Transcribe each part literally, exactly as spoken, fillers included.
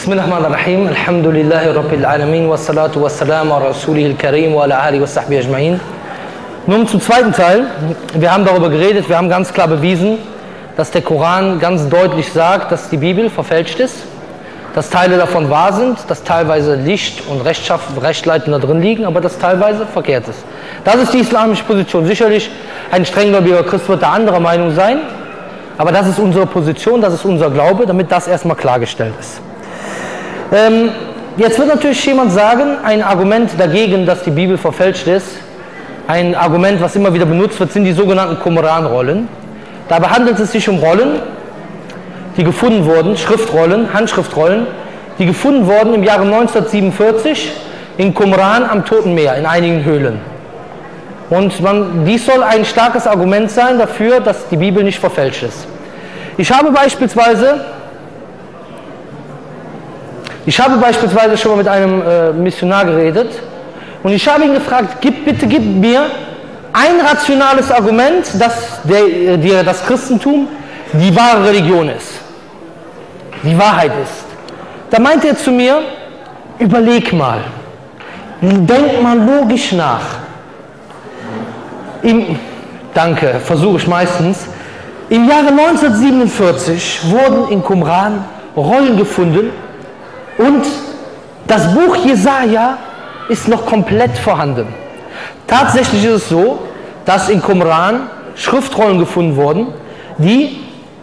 Bismillahirrahmanirrahim. Alhamdulillahi Rabbil Alamin. Wassalatu wassalamu ala Rasulihil Karim wa ala alihi wa sahbihi ajma'in. Nun zum zweiten Teil. Wir haben darüber geredet, wir haben ganz klar bewiesen, dass der Koran ganz deutlich sagt, dass die Bibel verfälscht ist, dass Teile davon wahr sind, dass teilweise Licht und Rechtsleiten da drin liegen, aber dass teilweise verkehrt ist. Das ist die islamische Position. Sicherlich, ein strenggläubiger Christ wird da anderer Meinung sein, aber das ist unsere Position, das ist unser Glaube, damit das erstmal klargestellt ist. Ähm, jetzt wird natürlich jemand sagen, ein Argument dagegen, dass die Bibel verfälscht ist, ein Argument, was immer wieder benutzt wird, sind die sogenannten Qumran-Rollen. Dabei handelt es sich um Rollen, die gefunden wurden, Schriftrollen, Handschriftrollen, die gefunden wurden im Jahre neunzehnhundertsiebenundvierzig in Qumran am Toten Meer, in einigen Höhlen. Und man, dies soll ein starkes Argument sein dafür, dass die Bibel nicht verfälscht ist. Ich habe beispielsweise, ich habe beispielsweise schon mal mit einem äh, Missionar geredet und ich habe ihn gefragt, gib bitte, gib mir ein rationales Argument, dass der, der, das Christentum die wahre Religion ist, die Wahrheit ist. Da meinte er zu mir, überleg mal, denk mal logisch nach. Im, danke, versuche ich meistens. Im Jahre neunzehnhundertsiebenundvierzig wurden in Qumran Rollen gefunden und das Buch Jesaja ist noch komplett vorhanden. Tatsächlich ist es so, dass in Qumran Schriftrollen gefunden wurden, die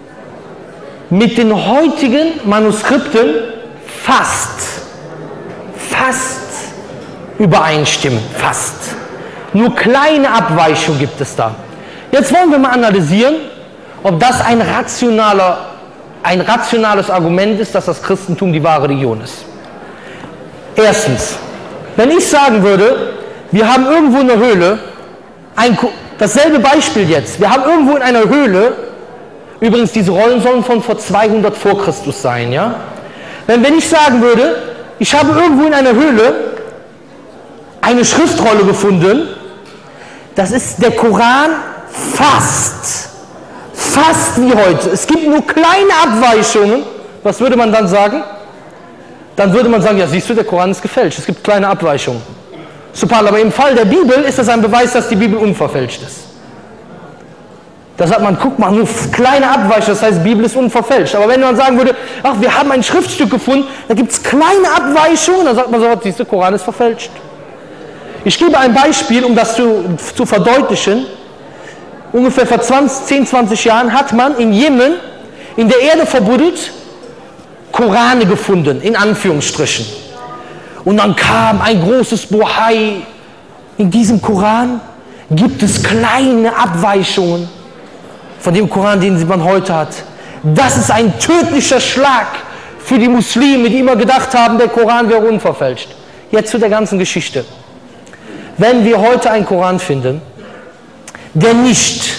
mit den heutigen Manuskripten fast, fast übereinstimmen, fast. Nur kleine Abweichungen gibt es da. Jetzt wollen wir mal analysieren, ob das ein, rationaler, ein rationales Argument ist, dass das Christentum die wahre Religion ist. Erstens, wenn ich sagen würde, wir haben irgendwo in der Höhle, ein, dasselbe Beispiel jetzt, wir haben irgendwo in einer Höhle, übrigens diese Rollen sollen von vor zweihundert vor Christus sein, ja? Wenn, wenn ich sagen würde, ich habe irgendwo in einer Höhle eine Schriftrolle gefunden, das ist der Koran fast, fast wie heute. Es gibt nur kleine Abweichungen. Was würde man dann sagen? Dann würde man sagen, ja siehst du, der Koran ist gefälscht. Es gibt kleine Abweichungen. Subhanallah, aber im Fall der Bibel ist das ein Beweis, dass die Bibel unverfälscht ist. Da sagt man, guck mal, nur kleine Abweichungen, das heißt, die Bibel ist unverfälscht. Aber wenn man sagen würde, ach, wir haben ein Schriftstück gefunden, da gibt es kleine Abweichungen, dann sagt man so, siehst du, der Koran ist verfälscht. Ich gebe ein Beispiel, um das zu, zu verdeutlichen. Ungefähr vor zehn, zwanzig Jahren hat man in Jemen in der Erde verbuddelt Korane gefunden, in Anführungsstrichen. Und dann kam ein großes Bohai. In diesem Koran gibt es kleine Abweichungen von dem Koran, den man heute hat. Das ist ein tödlicher Schlag für die Muslime, die immer gedacht haben, der Koran wäre unverfälscht. Jetzt zu der ganzen Geschichte. Wenn wir heute einen Koran finden, der nicht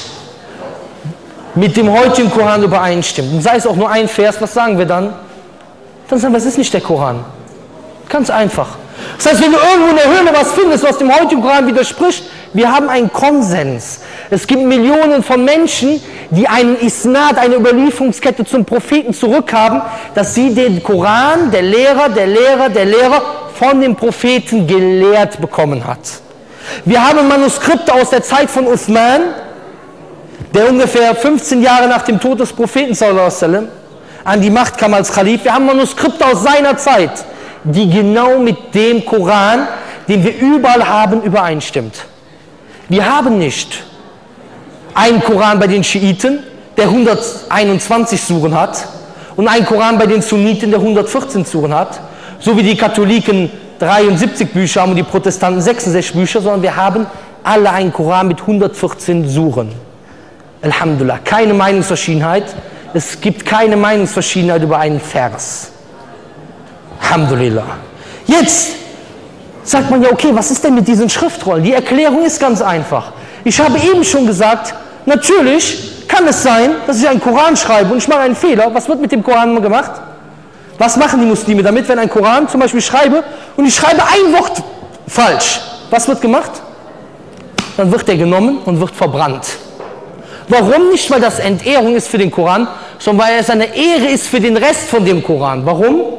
mit dem heutigen Koran übereinstimmt, und sei es auch nur ein Vers, was sagen wir dann? Dann sagen wir, es ist nicht der Koran. Ganz einfach. Das heißt, wenn du irgendwo in der Höhle was findest, was dem heutigen Koran widerspricht, wir haben einen Konsens. Es gibt Millionen von Menschen, die einen Isnad, eine Überlieferungskette zum Propheten zurückhaben, dass sie den Koran, der Lehrer, der Lehrer, der Lehrer von dem Propheten gelehrt bekommen hat. Wir haben Manuskripte aus der Zeit von Uthman, der ungefähr fünfzehn Jahre nach dem Tod des Propheten sallallahu alaihi wasallam an die Macht kam als Khalif. Wir haben Manuskripte aus seiner Zeit, die genau mit dem Koran, den wir überall haben, übereinstimmt. Wir haben nicht einen Koran bei den Schiiten, der hunderteinundzwanzig Suren hat, und einen Koran bei den Sunniten, der hundertvierzehn Suren hat, so wie die Katholiken dreiundsiebzig Bücher haben und die Protestanten sechsundsechzig Bücher, sondern wir haben alle einen Koran mit hundertvierzehn Suren. Alhamdulillah, keine Meinungsverschiedenheit. Es gibt keine Meinungsverschiedenheit über einen Vers. Alhamdulillah. Jetzt sagt man ja, okay, was ist denn mit diesen Schriftrollen? Die Erklärung ist ganz einfach. Ich habe eben schon gesagt, natürlich kann es sein, dass ich einen Koran schreibe und ich mache einen Fehler. Was wird mit dem Koran gemacht? Was machen die Muslime damit, wenn ein Koran zum Beispiel schreibe und ich schreibe ein Wort falsch? Was wird gemacht? Dann wird der genommen und wird verbrannt. Warum? Nicht, weil das Entehrung ist für den Koran, sondern weil es eine Ehre ist für den Rest von dem Koran. Warum?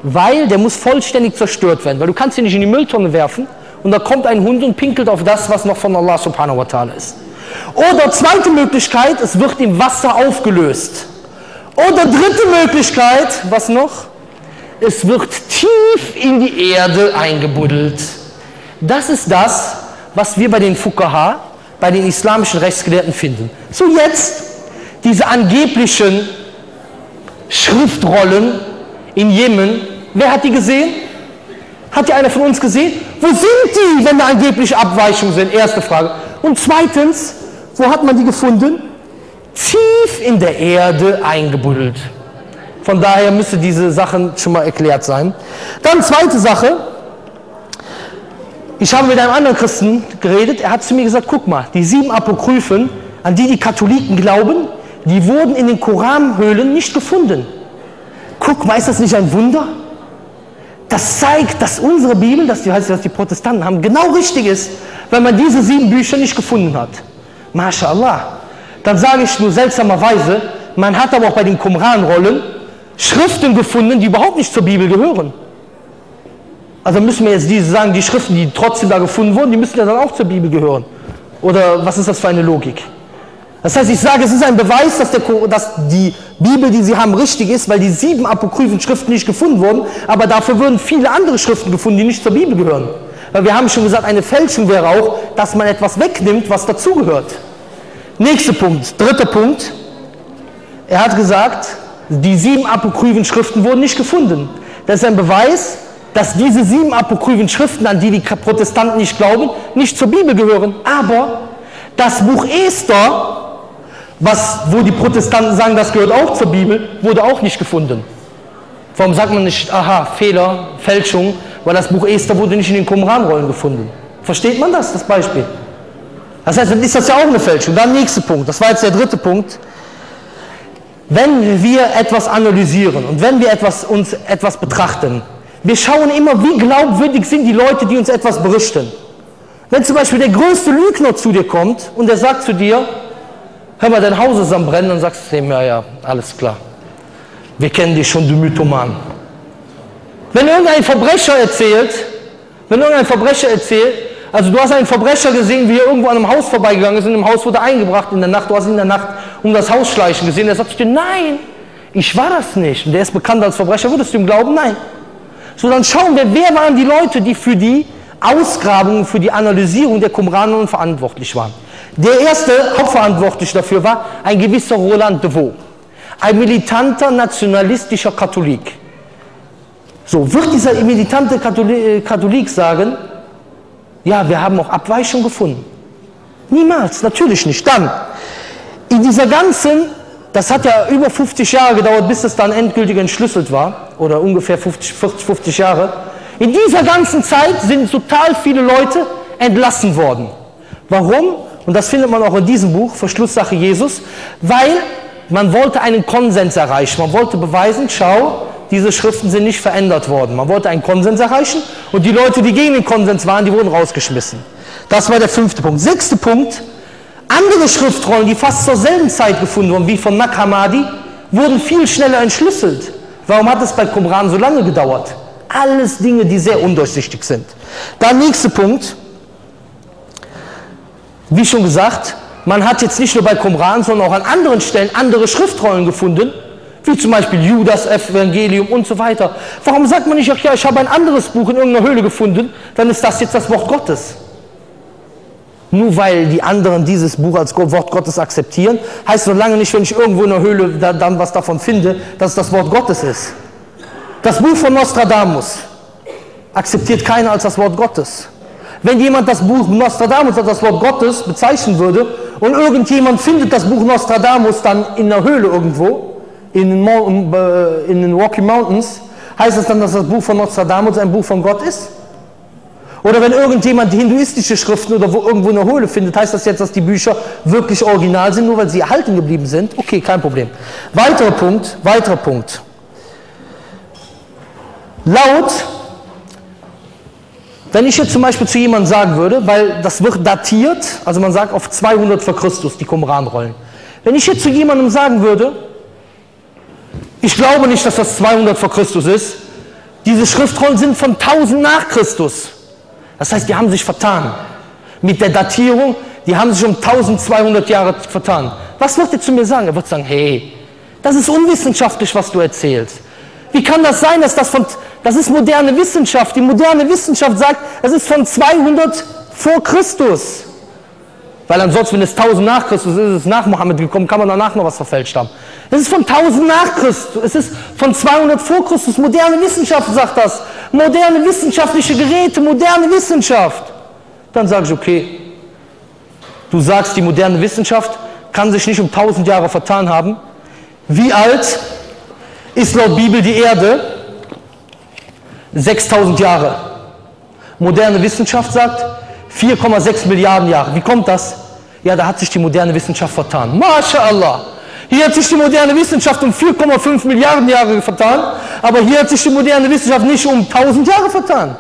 Weil der muss vollständig zerstört werden. Weil du kannst ihn nicht in die Mülltonne werfen und da kommt ein Hund und pinkelt auf das, was noch von Allah subhanahu wa ta'ala ist. Oder zweite Möglichkeit, es wird im Wasser aufgelöst. Oder dritte Möglichkeit, was noch? Es wird tief in die Erde eingebuddelt. Das ist das, was wir bei den Fuqaha, bei den islamischen Rechtsgelehrten finden. So jetzt diese angeblichen Schriftrollen in Jemen. Wer hat die gesehen? Hat die einer von uns gesehen? Wo sind die, wenn da angebliche Abweichungen sind? Erste Frage. Und zweitens, wo hat man die gefunden? Tief in der Erde eingebuddelt. Von daher müsste diese Sachen schon mal erklärt sein. Dann zweite Sache. Ich habe mit einem anderen Christen geredet. Er hat zu mir gesagt, guck mal, die sieben Apokryphen, an die die Katholiken glauben, die wurden in den Koranhöhlen nicht gefunden. Guck mal, ist das nicht ein Wunder? Das zeigt, dass unsere Bibel, dass die, heißt, dass die Protestanten haben, genau richtig ist, weil man diese sieben Bücher nicht gefunden hat. MashaAllah. Dann sage ich nur seltsamerweise, man hat aber auch bei den Qumran-Rollen Schriften gefunden, die überhaupt nicht zur Bibel gehören. Also müssen wir jetzt diese sagen, die Schriften, die trotzdem da gefunden wurden, die müssen ja dann auch zur Bibel gehören. Oder was ist das für eine Logik? Das heißt, ich sage, es ist ein Beweis, dass, der, dass die Bibel, die sie haben, richtig ist, weil die sieben apokryphen Schriften nicht gefunden wurden, aber dafür würden viele andere Schriften gefunden, die nicht zur Bibel gehören. Weil wir haben schon gesagt, eine Fälschung wäre auch, dass man etwas wegnimmt, was dazugehört. Nächster Punkt, dritter Punkt. Er hat gesagt, die sieben apokryphen Schriften wurden nicht gefunden. Das ist ein Beweis, dass diese sieben apokryphen Schriften, an die die Protestanten nicht glauben, nicht zur Bibel gehören. Aber das Buch Esther, was, wo die Protestanten sagen, das gehört auch zur Bibel, wurde auch nicht gefunden. Warum sagt man nicht, aha, Fehler, Fälschung, weil das Buch Esther wurde nicht in den Qumran-Rollen gefunden. Versteht man das, das Beispiel? Das heißt, dann ist das ja auch eine Fälschung. Dann nächster Punkt, das war jetzt der dritte Punkt. Wenn wir etwas analysieren und wenn wir etwas, uns etwas betrachten, wir schauen immer, wie glaubwürdig sind die Leute, die uns etwas berichten. Wenn zum Beispiel der größte Lügner zu dir kommt und der sagt zu dir, hör mal, dein Haus ist am Brennen, dann sagst du ihm, ja, ja, alles klar. Wir kennen dich schon, du Mythoman. Wenn irgendein Verbrecher erzählt, wenn irgendein Verbrecher erzählt, also du hast einen Verbrecher gesehen, wie er irgendwo an einem Haus vorbeigegangen ist und im Haus wurde eingebracht in der Nacht, du hast ihn in der Nacht um das Haus schleichen gesehen, der sagt zu dir, nein, ich war das nicht. Und der ist bekannt als Verbrecher, würdest du ihm glauben? Nein. So, dann schauen wir, wer waren die Leute, die für die Ausgrabungen, für die Analysierung der Qumran verantwortlich waren. Der erste Hauptverantwortliche dafür war ein gewisser Roland de Vaux, ein militanter nationalistischer Katholik. So, wird dieser militante Katholik, Katholik sagen, ja, wir haben auch Abweichungen gefunden? Niemals, natürlich nicht. Dann, in dieser ganzen, das hat ja über fünfzig Jahre gedauert, bis es dann endgültig entschlüsselt war, oder ungefähr fünfzig, vierzig, fünfzig Jahre. In dieser ganzen Zeit sind total viele Leute entlassen worden. Warum? Und das findet man auch in diesem Buch, Verschlusssache Jesus, weil man wollte einen Konsens erreichen. Man wollte beweisen, schau, diese Schriften sind nicht verändert worden. Man wollte einen Konsens erreichen und die Leute, die gegen den Konsens waren, die wurden rausgeschmissen. Das war der fünfte Punkt. Sechster Punkt, andere Schriftrollen, die fast zur selben Zeit gefunden wurden, wie von Nag Hammadi, wurden viel schneller entschlüsselt. Warum hat es bei Qumran so lange gedauert? Alles Dinge, die sehr undurchsichtig sind. Dann nächster Punkt, wie schon gesagt, man hat jetzt nicht nur bei Qumran, sondern auch an anderen Stellen andere Schriftrollen gefunden, wie zum Beispiel Judas Evangelium und so weiter. Warum sagt man nicht, ach ja, ich habe ein anderes Buch in irgendeiner Höhle gefunden, dann ist das jetzt das Wort Gottes. Nur weil die anderen dieses Buch als Wort Gottes akzeptieren, heißt noch lange nicht, wenn ich irgendwo in der Höhle da, dann was davon finde, dass es das Wort Gottes ist. Das Buch von Nostradamus akzeptiert keiner als das Wort Gottes. Wenn jemand das Buch Nostradamus als das Wort Gottes bezeichnen würde und irgendjemand findet das Buch Nostradamus dann in der Höhle irgendwo, in den, Mo in den Rocky Mountains, heißt es dann, dass das Buch von Nostradamus ein Buch von Gott ist? Oder wenn irgendjemand die hinduistische Schriften oder wo irgendwo in der Höhle findet, heißt das jetzt, dass die Bücher wirklich original sind, nur weil sie erhalten geblieben sind? Okay, kein Problem. Weiterer Punkt, weiterer Punkt. Laut, wenn ich jetzt zum Beispiel zu jemandem sagen würde, weil das wird datiert, also man sagt auf zweihundert vor Christus, die Qumran-Rollen. Wenn ich jetzt zu jemandem sagen würde, ich glaube nicht, dass das zweihundert vor Christus ist, Diese Schriftrollen sind von tausend nach Christus. Das heißt, die haben sich vertan. Mit der Datierung, die haben sich um tausendzweihundert Jahre vertan. Was wird er zu mir sagen? Er wird sagen, hey, das ist unwissenschaftlich, was du erzählst. Wie kann das sein, dass das von, das ist moderne Wissenschaft. Die moderne Wissenschaft sagt, es ist von zweihundert vor Christus. Weil ansonsten, wenn es tausend nach Christus ist, ist es nach Mohammed gekommen, kann man danach noch was verfälscht haben. Es ist von tausend nach Christus, es ist von zweihundert vor Christus. Moderne Wissenschaft sagt das. Moderne wissenschaftliche Geräte, moderne Wissenschaft. Dann sage ich, okay, du sagst, die moderne Wissenschaft kann sich nicht um tausend Jahre vertan haben. Wie alt ist laut Bibel die Erde? sechstausend Jahre. Moderne Wissenschaft sagt vier Komma sechs Milliarden Jahre. Wie kommt das? Ja, da hat sich die moderne Wissenschaft vertan. MashaAllah. Hier hat sich die moderne Wissenschaft um vier Komma fünf Milliarden Jahre vertan, aber hier hat sich die moderne Wissenschaft nicht um tausend Jahre vertan.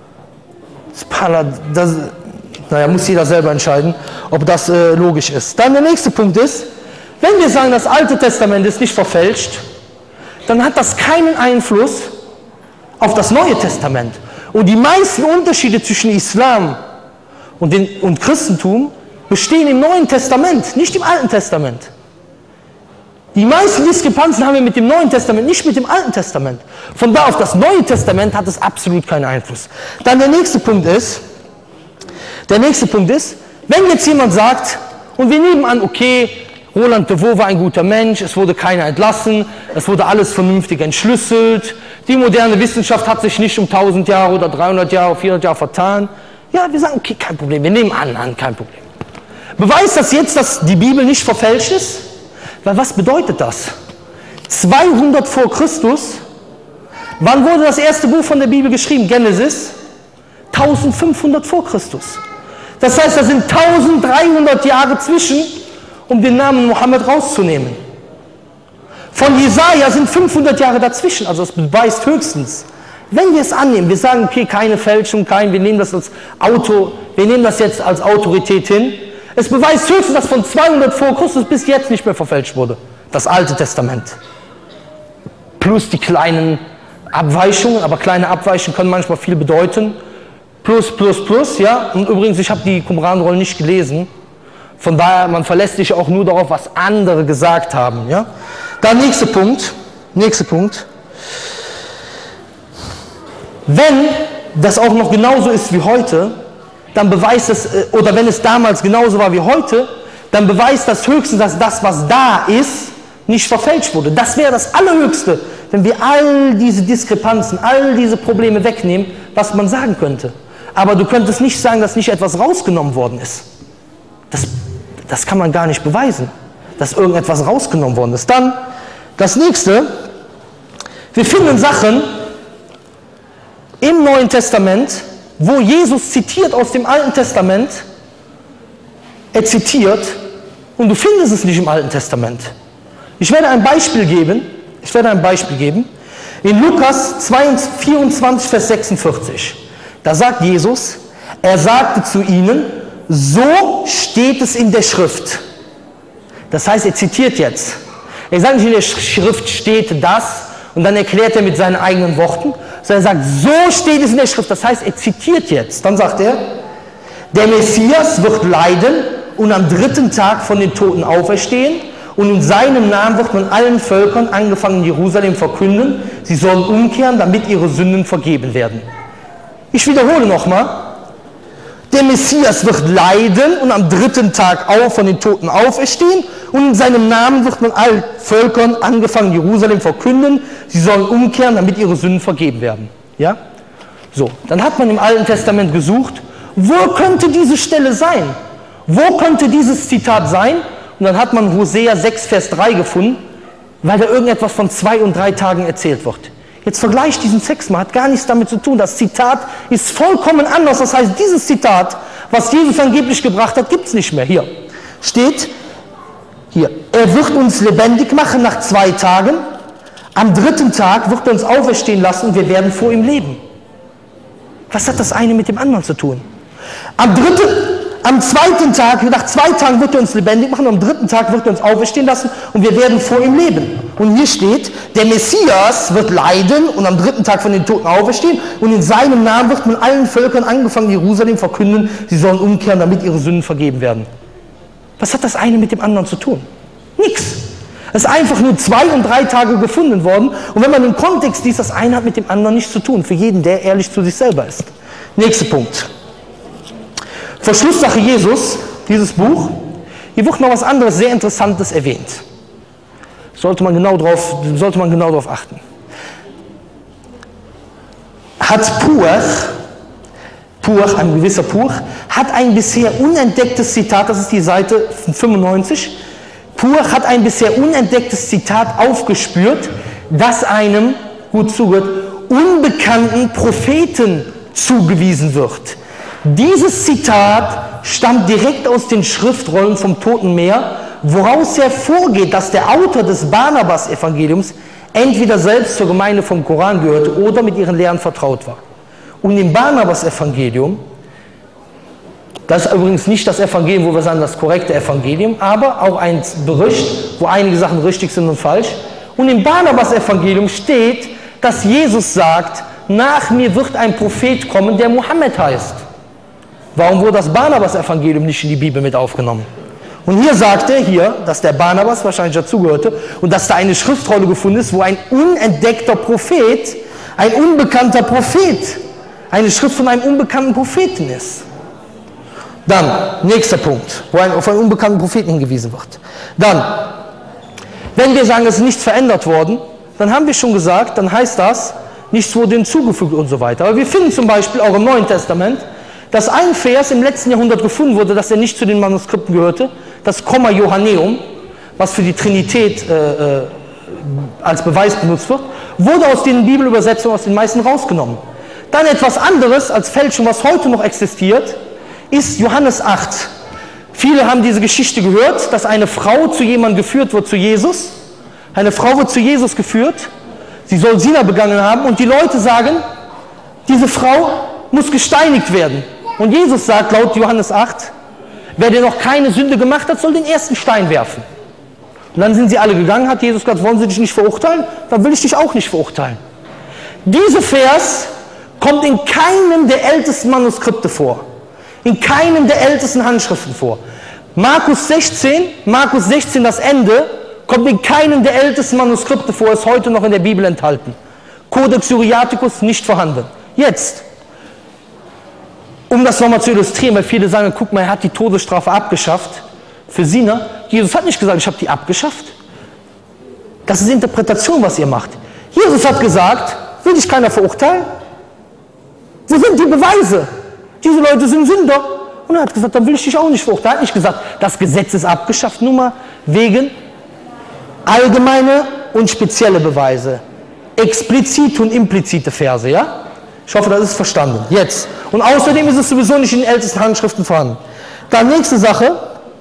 Das, naja, muss jeder selber entscheiden, ob das äh, logisch ist. Dann der nächste Punkt ist, wenn wir sagen, das Alte Testament ist nicht verfälscht, dann hat das keinen Einfluss auf das Neue Testament. Und die meisten Unterschiede zwischen Islam und, den, und Christentum bestehen im Neuen Testament, nicht im Alten Testament. Die meisten Diskrepanzen haben wir mit dem Neuen Testament, nicht mit dem Alten Testament. Von da auf das Neue Testament hat es absolut keinen Einfluss. Dann der nächste Punkt ist, der nächste Punkt ist, wenn jetzt jemand sagt, und wir nehmen an, okay, Roland de Vaux war ein guter Mensch, es wurde keiner entlassen, es wurde alles vernünftig entschlüsselt, die moderne Wissenschaft hat sich nicht um tausend Jahre oder dreihundert Jahre, vierhundert Jahre vertan. Ja, wir sagen, okay, kein Problem, wir nehmen an, an, kein Problem. Beweist das jetzt, dass die Bibel nicht verfälscht ist? Weil was bedeutet das? zweihundert vor Christus, wann wurde das erste Buch von der Bibel geschrieben? Genesis? eintausendfünfhundert vor Christus. Das heißt, da sind eintausenddreihundert Jahre zwischen, um den Namen Mohammed rauszunehmen. Von Jesaja sind fünfhundert Jahre dazwischen, also das beweist höchstens. Wenn wir es annehmen, wir sagen, okay, keine Fälschung, kein, wir nehmen das als Auto, wir nehmen das jetzt als Autorität hin. Es beweist höchstens, dass von zweihundert vor Christus bis jetzt nicht mehr verfälscht wurde. Das Alte Testament. Plus die kleinen Abweichungen, aber kleine Abweichungen können manchmal viel bedeuten. Plus, plus, plus, ja. Und übrigens, ich habe die Qumran-Rollen nicht gelesen. Von daher, man verlässt sich auch nur darauf, was andere gesagt haben, ja. Dann nächster Punkt, nächster Punkt. Wenn das auch noch genauso ist wie heute, dann beweist es, oder wenn es damals genauso war wie heute, dann beweist das höchstens, dass das, was da ist, nicht verfälscht wurde. Das wäre das Allerhöchste, wenn wir all diese Diskrepanzen, all diese Probleme wegnehmen, was man sagen könnte. Aber du könntest nicht sagen, dass nicht etwas rausgenommen worden ist. Das, das kann man gar nicht beweisen, dass irgendetwas rausgenommen worden ist. Dann das nächste, wir finden Sachen im Neuen Testament, wo Jesus zitiert aus dem Alten Testament, er zitiert, und du findest es nicht im Alten Testament. Ich werde ein Beispiel geben, ich werde ein Beispiel geben, in Lukas vierundzwanzig, Vers sechsundvierzig. Da sagt Jesus, er sagte zu ihnen, so steht es in der Schrift. Das heißt, er zitiert jetzt. Er sagt nicht, in der Schrift steht das, und dann erklärt er mit seinen eigenen Worten, sondern er sagt, so steht es in der Schrift. Das heißt, er zitiert jetzt. Dann sagt er, der Messias wird leiden und am dritten Tag von den Toten auferstehen, und in seinem Namen wird man allen Völkern, angefangen in Jerusalem, verkünden, sie sollen umkehren, damit ihre Sünden vergeben werden. Ich wiederhole nochmal, der Messias wird leiden und am dritten Tag auf von den Toten auferstehen, und in seinem Namen wird man allen Völkern, angefangen in Jerusalem, verkünden, sie sollen umkehren, damit ihre Sünden vergeben werden. Ja? So, dann hat man im Alten Testament gesucht, wo könnte diese Stelle sein? Wo könnte dieses Zitat sein? Und dann hat man Hosea sechs, Vers drei gefunden, weil da irgendetwas von zwei und drei Tagen erzählt wird. Jetzt vergleicht diesen Text mal, hat gar nichts damit zu tun. Das Zitat ist vollkommen anders. Das heißt, dieses Zitat, was Jesus angeblich gebracht hat, gibt es nicht mehr. Hier steht, hier, er wird uns lebendig machen nach zwei Tagen. Am dritten Tag wird er uns auferstehen lassen und wir werden vor ihm leben. Was hat das eine mit dem anderen zu tun? Am dritten, am zweiten Tag, nach zwei Tagen wird er uns lebendig machen, am dritten Tag wird er uns auferstehen lassen und wir werden vor ihm leben. Und hier steht, der Messias wird leiden und am dritten Tag von den Toten auferstehen und in seinem Namen wird man allen Völkern, angefangen Jerusalem, verkünden, sie sollen umkehren, damit ihre Sünden vergeben werden. Was hat das eine mit dem anderen zu tun? Nix. Es ist einfach nur zwei und drei Tage gefunden worden und wenn man im Kontext liest, das eine hat mit dem anderen nichts zu tun, für jeden, der ehrlich zu sich selber ist. Nächster Punkt. Verschlusssache Jesus, dieses Buch, hier wird noch was anderes sehr Interessantes erwähnt. Sollte man genau drauf, sollte man genau darauf achten. Hat Puach, Puach, ein gewisser Puach, hat ein bisher unentdecktes Zitat, das ist die Seite fünfundneunzig, Puach hat ein bisher unentdecktes Zitat aufgespürt, das einem, gut zugehört, unbekannten Propheten zugewiesen wird. Dieses Zitat stammt direkt aus den Schriftrollen vom Toten Meer, woraus hervorgeht, dass der Autor des Barnabas-Evangeliums entweder selbst zur Gemeinde vom Koran gehörte oder mit ihren Lehren vertraut war. Und im Barnabas-Evangelium, das ist übrigens nicht das Evangelium, wo wir sagen, das korrekte Evangelium, aber auch ein Bericht, wo einige Sachen richtig sind und falsch. Und im Barnabas-Evangelium steht, dass Jesus sagt, nach mir wird ein Prophet kommen, der Mohammed heißt. Warum wurde das Barnabas-Evangelium nicht in die Bibel mit aufgenommen? Und hier sagt er hier, dass der Barnabas wahrscheinlich dazugehörte und dass da eine Schriftrolle gefunden ist, wo ein unentdeckter Prophet, ein unbekannter Prophet, eine Schrift von einem unbekannten Propheten ist. Dann, nächster Punkt, wo ein, auf einen unbekannten Propheten hingewiesen wird. Dann, wenn wir sagen, es ist nichts verändert worden, dann haben wir schon gesagt, dann heißt das, nichts wurde hinzugefügt und so weiter. Aber wir finden zum Beispiel auch im Neuen Testament, dass ein Vers im letzten Jahrhundert gefunden wurde, dass er nicht zu den Manuskripten gehörte, das Komma Johanneum, was für die Trinität äh, äh, als Beweis benutzt wird, wurde aus den Bibelübersetzungen aus den meisten rausgenommen. Dann etwas anderes als Fälschung, was heute noch existiert, ist Johannes acht. Viele haben diese Geschichte gehört, dass eine Frau zu jemandem geführt wird, zu Jesus. Eine Frau wird zu Jesus geführt, sie soll Sina begangen haben und die Leute sagen, diese Frau muss gesteinigt werden. Und Jesus sagt laut Johannes acht, wer dir noch keine Sünde gemacht hat, soll den ersten Stein werfen. Und dann sind sie alle gegangen, hat Jesus gesagt, wollen sie dich nicht verurteilen? Dann will ich dich auch nicht verurteilen. Dieser Vers kommt in keinem der ältesten Manuskripte vor. In keinem der ältesten Handschriften vor. Markus sechzehn, Markus sechzehn, das Ende, kommt in keinem der ältesten Manuskripte vor, ist heute noch in der Bibel enthalten. Codex Syriacus nicht vorhanden. Jetzt, um das nochmal zu illustrieren, weil viele sagen, guck mal, er hat die Todesstrafe abgeschafft für Sina. Jesus hat nicht gesagt, ich habe die abgeschafft. Das ist Interpretation, was ihr macht. Jesus hat gesagt, will dich keiner verurteilen? Wo sind die Beweise? Diese Leute sind Sünder. Und er hat gesagt, dann will ich dich auch nicht verurteilen. Er hat nicht gesagt, das Gesetz ist abgeschafft, nur mal wegen allgemeine und spezielle Beweise. Explizite und implizite Verse, ja? Ich hoffe, das ist verstanden. Jetzt. Und außerdem ist es sowieso nicht in den ältesten Handschriften vorhanden. Dann nächste Sache.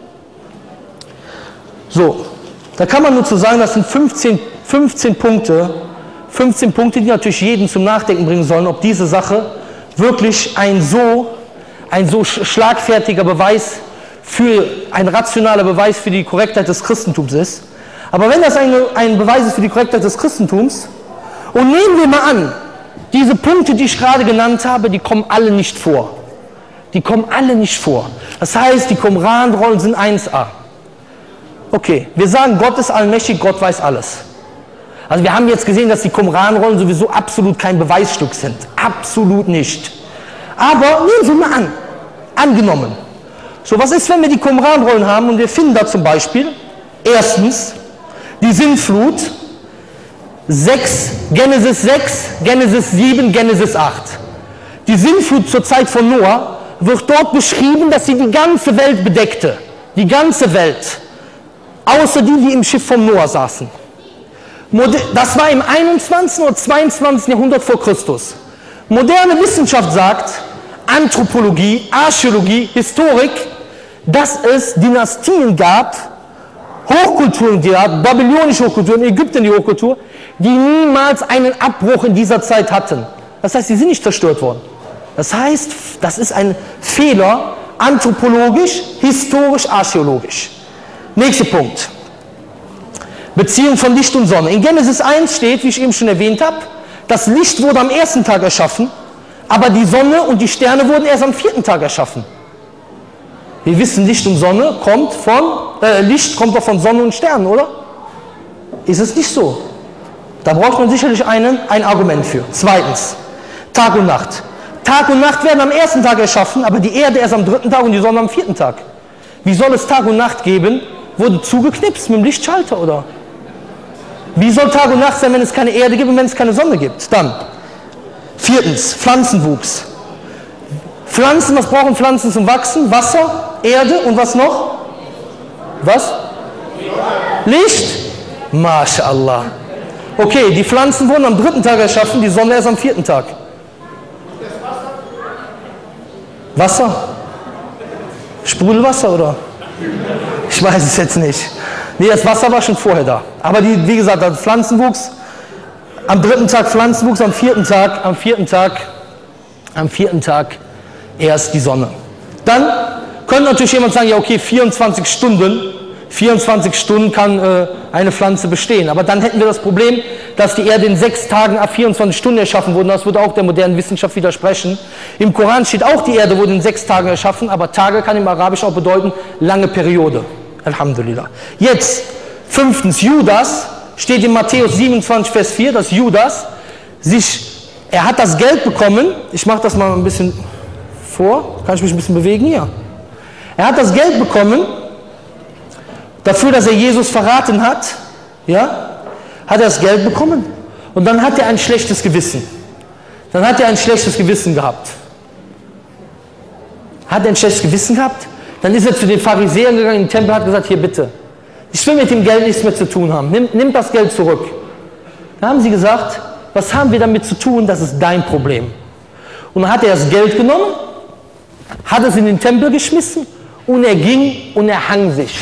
So, da kann man nur zu sagen, das sind fünfzehn, fünfzehn Punkte, fünfzehn Punkte, die natürlich jeden zum Nachdenken bringen sollen, ob diese Sache wirklich ein so, ein so schlagfertiger Beweis für, ein rationaler Beweis für die Korrektheit des Christentums ist. Aber wenn das eine, ein Beweis ist für die Korrektheit des Christentums, und nehmen wir mal an, diese Punkte, die ich gerade genannt habe, die kommen alle nicht vor. Die kommen alle nicht vor. Das heißt, die Qumran-Rollen sind eins a. Okay, wir sagen, Gott ist allmächtig, Gott weiß alles. Also wir haben jetzt gesehen, dass die Qumran-Rollen sowieso absolut kein Beweisstück sind. Absolut nicht. Aber nehmen Sie mal an, angenommen. So, was ist, wenn wir die Qumran-Rollen haben und wir finden da zum Beispiel, erstens, die Sintflut, sechs, Genesis sechs, Genesis sieben, Genesis acht. Die Sintflut zur Zeit von Noah wird dort beschrieben, dass sie die ganze Welt bedeckte. Die ganze Welt. Außer die, die im Schiff von Noah saßen. Das war im einundzwanzigsten oder zweiundzwanzigsten Jahrhundert vor Christus. Moderne Wissenschaft sagt, Anthropologie, Archäologie, Historik, dass es Dynastien gab, Hochkulturen gab, babylonische Hochkulturen, Ägypten die Hochkultur, die niemals einen Abbruch in dieser Zeit hatten. Das heißt, sie sind nicht zerstört worden. Das heißt, das ist ein Fehler anthropologisch, historisch, archäologisch. Nächster Punkt. Beziehung von Licht und Sonne. In Genesis eins steht, wie ich eben schon erwähnt habe, das Licht wurde am ersten Tag erschaffen, aber die Sonne und die Sterne wurden erst am vierten Tag erschaffen. Wir wissen, Licht und Sonne kommt von, äh, Licht kommt doch von Sonne und Sternen, oder? Ist es nicht so? Da braucht man sicherlich einen, ein Argument für. Zweitens, Tag und Nacht. Tag und Nacht werden am ersten Tag erschaffen, aber die Erde erst am dritten Tag und die Sonne am vierten Tag. Wie soll es Tag und Nacht geben? Wurde zugeknipst mit dem Lichtschalter, oder? Wie soll Tag und Nacht sein, wenn es keine Erde gibt und wenn es keine Sonne gibt? Dann, viertens, Pflanzenwuchs. Pflanzen, was brauchen Pflanzen zum Wachsen? Wasser, Erde und was noch? Was? Licht? MashaAllah. Okay, die Pflanzen wurden am dritten Tag erschaffen, die Sonne erst am vierten Tag. Wasser? Sprudelwasser, oder? Ich weiß es jetzt nicht. Nee, das Wasser war schon vorher da. Aber die, wie gesagt, das Pflanzenwuchs, am dritten Tag Pflanzenwuchs, am vierten Tag, am vierten Tag, am vierten Tag erst die Sonne. Dann könnte natürlich jemand sagen, ja okay, vierundzwanzig Stunden, vierundzwanzig Stunden kann äh, eine Pflanze bestehen. Aber dann hätten wir das Problem, dass die Erde in sechs Tagen ab vierundzwanzig Stunden erschaffen wurde. Das würde auch der modernen Wissenschaft widersprechen. Im Koran steht auch, die Erde wurde in sechs Tagen erschaffen, aber Tage kann im Arabischen auch bedeuten, lange Periode. Alhamdulillah. Jetzt, fünftens, Judas, steht in Matthäus siebenundzwanzig, Vers vier, dass Judas sich, er hat das Geld bekommen, ich mache das mal ein bisschen vor, kann ich mich ein bisschen bewegen hier. Er hat das Geld bekommen, dafür, dass er Jesus verraten hat, ja, hat er das Geld bekommen. Und dann hat er ein schlechtes Gewissen. Dann hat er ein schlechtes Gewissen gehabt. Hat er ein schlechtes Gewissen gehabt? Dann ist er zu den Pharisäern gegangen, in den Tempel, hat gesagt, hier bitte, ich will mit dem Geld nichts mehr zu tun haben, nimm, nimm das Geld zurück. Dann haben sie gesagt, was haben wir damit zu tun, das ist dein Problem. Und dann hat er das Geld genommen, hat es in den Tempel geschmissen und er ging und er hang sich.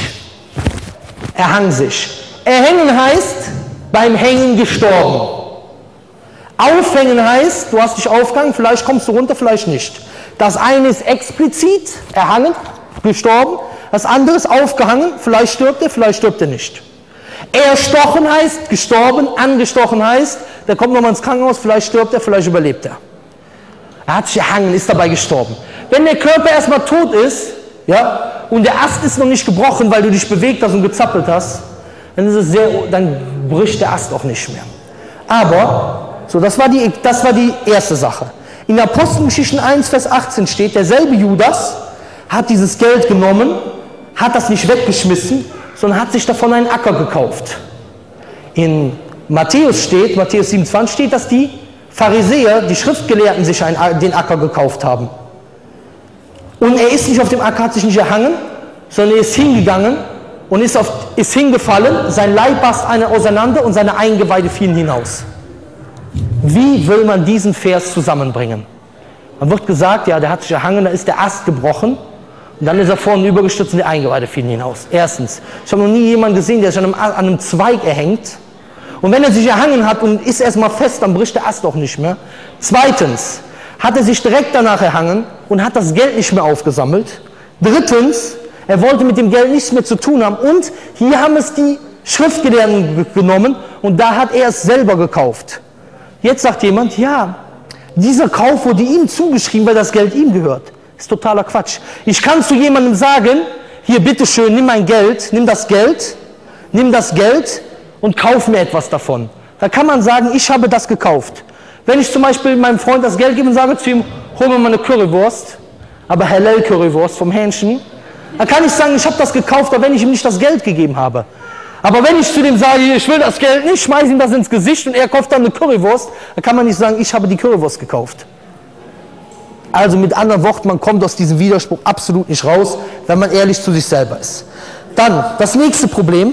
Er hang sich. Erhängen heißt, beim Hängen gestorben. Aufhängen heißt, du hast dich aufgehangen, vielleicht kommst du runter, vielleicht nicht. Das eine ist explizit, erhangen, gestorben. Das andere ist aufgehangen, vielleicht stirbt er, vielleicht stirbt er nicht. Erstochen heißt, gestorben, angestochen heißt, der kommt nochmal ins Krankenhaus, vielleicht stirbt er, vielleicht überlebt er. Er hat sich erhangen, ist dabei gestorben. Wenn der Körper erstmal tot ist, ja, und der Ast ist noch nicht gebrochen, weil du dich bewegt hast und gezappelt hast, dann, ist es sehr, dann bricht der Ast auch nicht mehr. Aber, so, das war die, das war die erste Sache. In Apostelgeschichten eins, Vers achtzehn steht, derselbe Judas hat dieses Geld genommen, hat das nicht weggeschmissen, sondern hat sich davon einen Acker gekauft. In Matthäus steht, Matthäus siebenundzwanzig steht, dass die Pharisäer, die Schriftgelehrten, sich einen, den Acker gekauft haben. Und er ist nicht auf dem Acker, hat sich nicht erhangen, sondern er ist hingegangen und ist, auf, ist hingefallen, sein Leib barst auseinander und seine Eingeweide fielen hinaus. Wie will man diesen Vers zusammenbringen? Man wird gesagt, ja, der hat sich erhangen, da ist der Ast gebrochen und dann ist er vorne übergestürzt und die Eingeweide fielen hinaus. Erstens, ich habe noch nie jemanden gesehen, der sich an einem, an einem Zweig erhängt. Und wenn er sich erhangen hat und ist erstmal fest, dann bricht der Ast auch nicht mehr. Zweitens, hat er sich direkt danach erhangen und hat das Geld nicht mehr aufgesammelt. Drittens, er wollte mit dem Geld nichts mehr zu tun haben. Und hier haben es die Schriftgelehrten genommen und da hat er es selber gekauft. Jetzt sagt jemand, ja, dieser Kauf wurde ihm zugeschrieben, weil das Geld ihm gehört. Das ist totaler Quatsch. Ich kann zu jemandem sagen, hier bitteschön, nimm mein Geld, nimm das Geld, nimm das Geld und kauf mir etwas davon. Da kann man sagen, ich habe das gekauft. Wenn ich zum Beispiel meinem Freund das Geld gebe und sage zu ihm, hol mir mal eine Currywurst, aber Halal Currywurst vom Hähnchen, dann kann ich sagen, ich habe das gekauft, aber wenn ich ihm nicht das Geld gegeben habe. Aber wenn ich zu dem sage, ich will das Geld nicht, schmeiße ihm das ins Gesicht und er kauft dann eine Currywurst, dann kann man nicht sagen, ich habe die Currywurst gekauft. Also mit anderen Worten, man kommt aus diesem Widerspruch absolut nicht raus, wenn man ehrlich zu sich selber ist. Dann, das nächste Problem.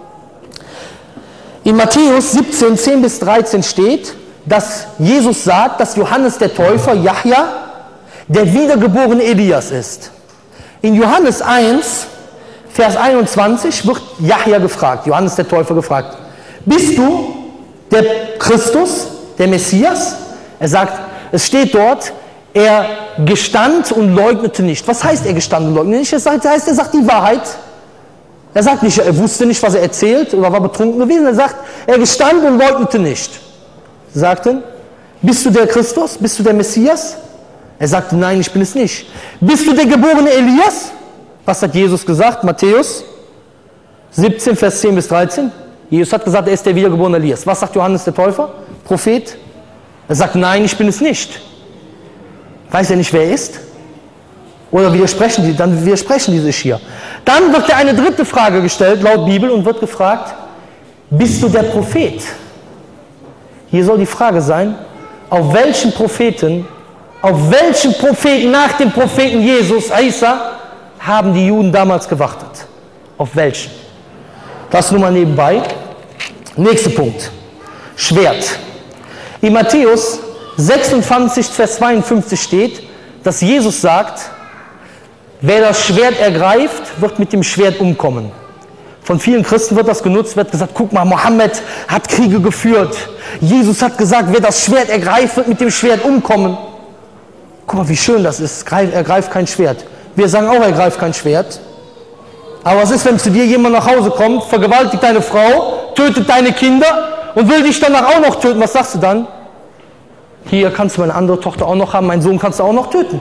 In Matthäus siebzehn, zehn bis dreizehn steht, dass Jesus sagt, dass Johannes der Täufer, Jahja, der wiedergeborene Elias ist. In Johannes eins, Vers einundzwanzig wird Jahja gefragt, Johannes der Täufer gefragt, bist du der Christus, der Messias? Er sagt, es steht dort, er gestand und leugnete nicht. Was heißt er gestand und leugnete nicht? Das heißt, er sagt die Wahrheit. Er sagt nicht, er wusste nicht, was er erzählt oder war betrunken gewesen. Er sagt, er gestand und leugnete nicht. Sie sagten, bist du der Christus? Bist du der Messias? Er sagte, nein, ich bin es nicht. Bist du der geborene Elias? Was hat Jesus gesagt? Matthäus siebzehn, Vers zehn bis dreizehn. Jesus hat gesagt, er ist der wiedergeborene Elias. Was sagt Johannes der Täufer? Prophet? Er sagt, nein, ich bin es nicht. Weiß er nicht, wer er ist? Oder widersprechen die? Dann widersprechen die sich hier. Dann wird er eine dritte Frage gestellt, laut Bibel, und wird gefragt, bist du der Prophet? Hier soll die Frage sein, auf welchen Propheten, auf welchen Propheten nach dem Propheten Jesus, Isa, haben die Juden damals gewartet? Auf welchen? Das nur mal nebenbei. Nächster Punkt. Schwert. In Matthäus sechsundzwanzig, Vers zweiundfünfzig steht, dass Jesus sagt, wer das Schwert ergreift, wird mit dem Schwert umkommen. Von vielen Christen wird das genutzt, wird gesagt, guck mal, Mohammed hat Kriege geführt. Jesus hat gesagt, wer das Schwert ergreift, wird mit dem Schwert umkommen. Guck mal, wie schön das ist, er greift kein Schwert. Wir sagen auch, er greift kein Schwert. Aber was ist, wenn zu dir jemand nach Hause kommt, vergewaltigt deine Frau, tötet deine Kinder und will dich danach auch noch töten? Was sagst du dann? Hier kannst du meine andere Tochter auch noch haben, meinen Sohn kannst du auch noch töten.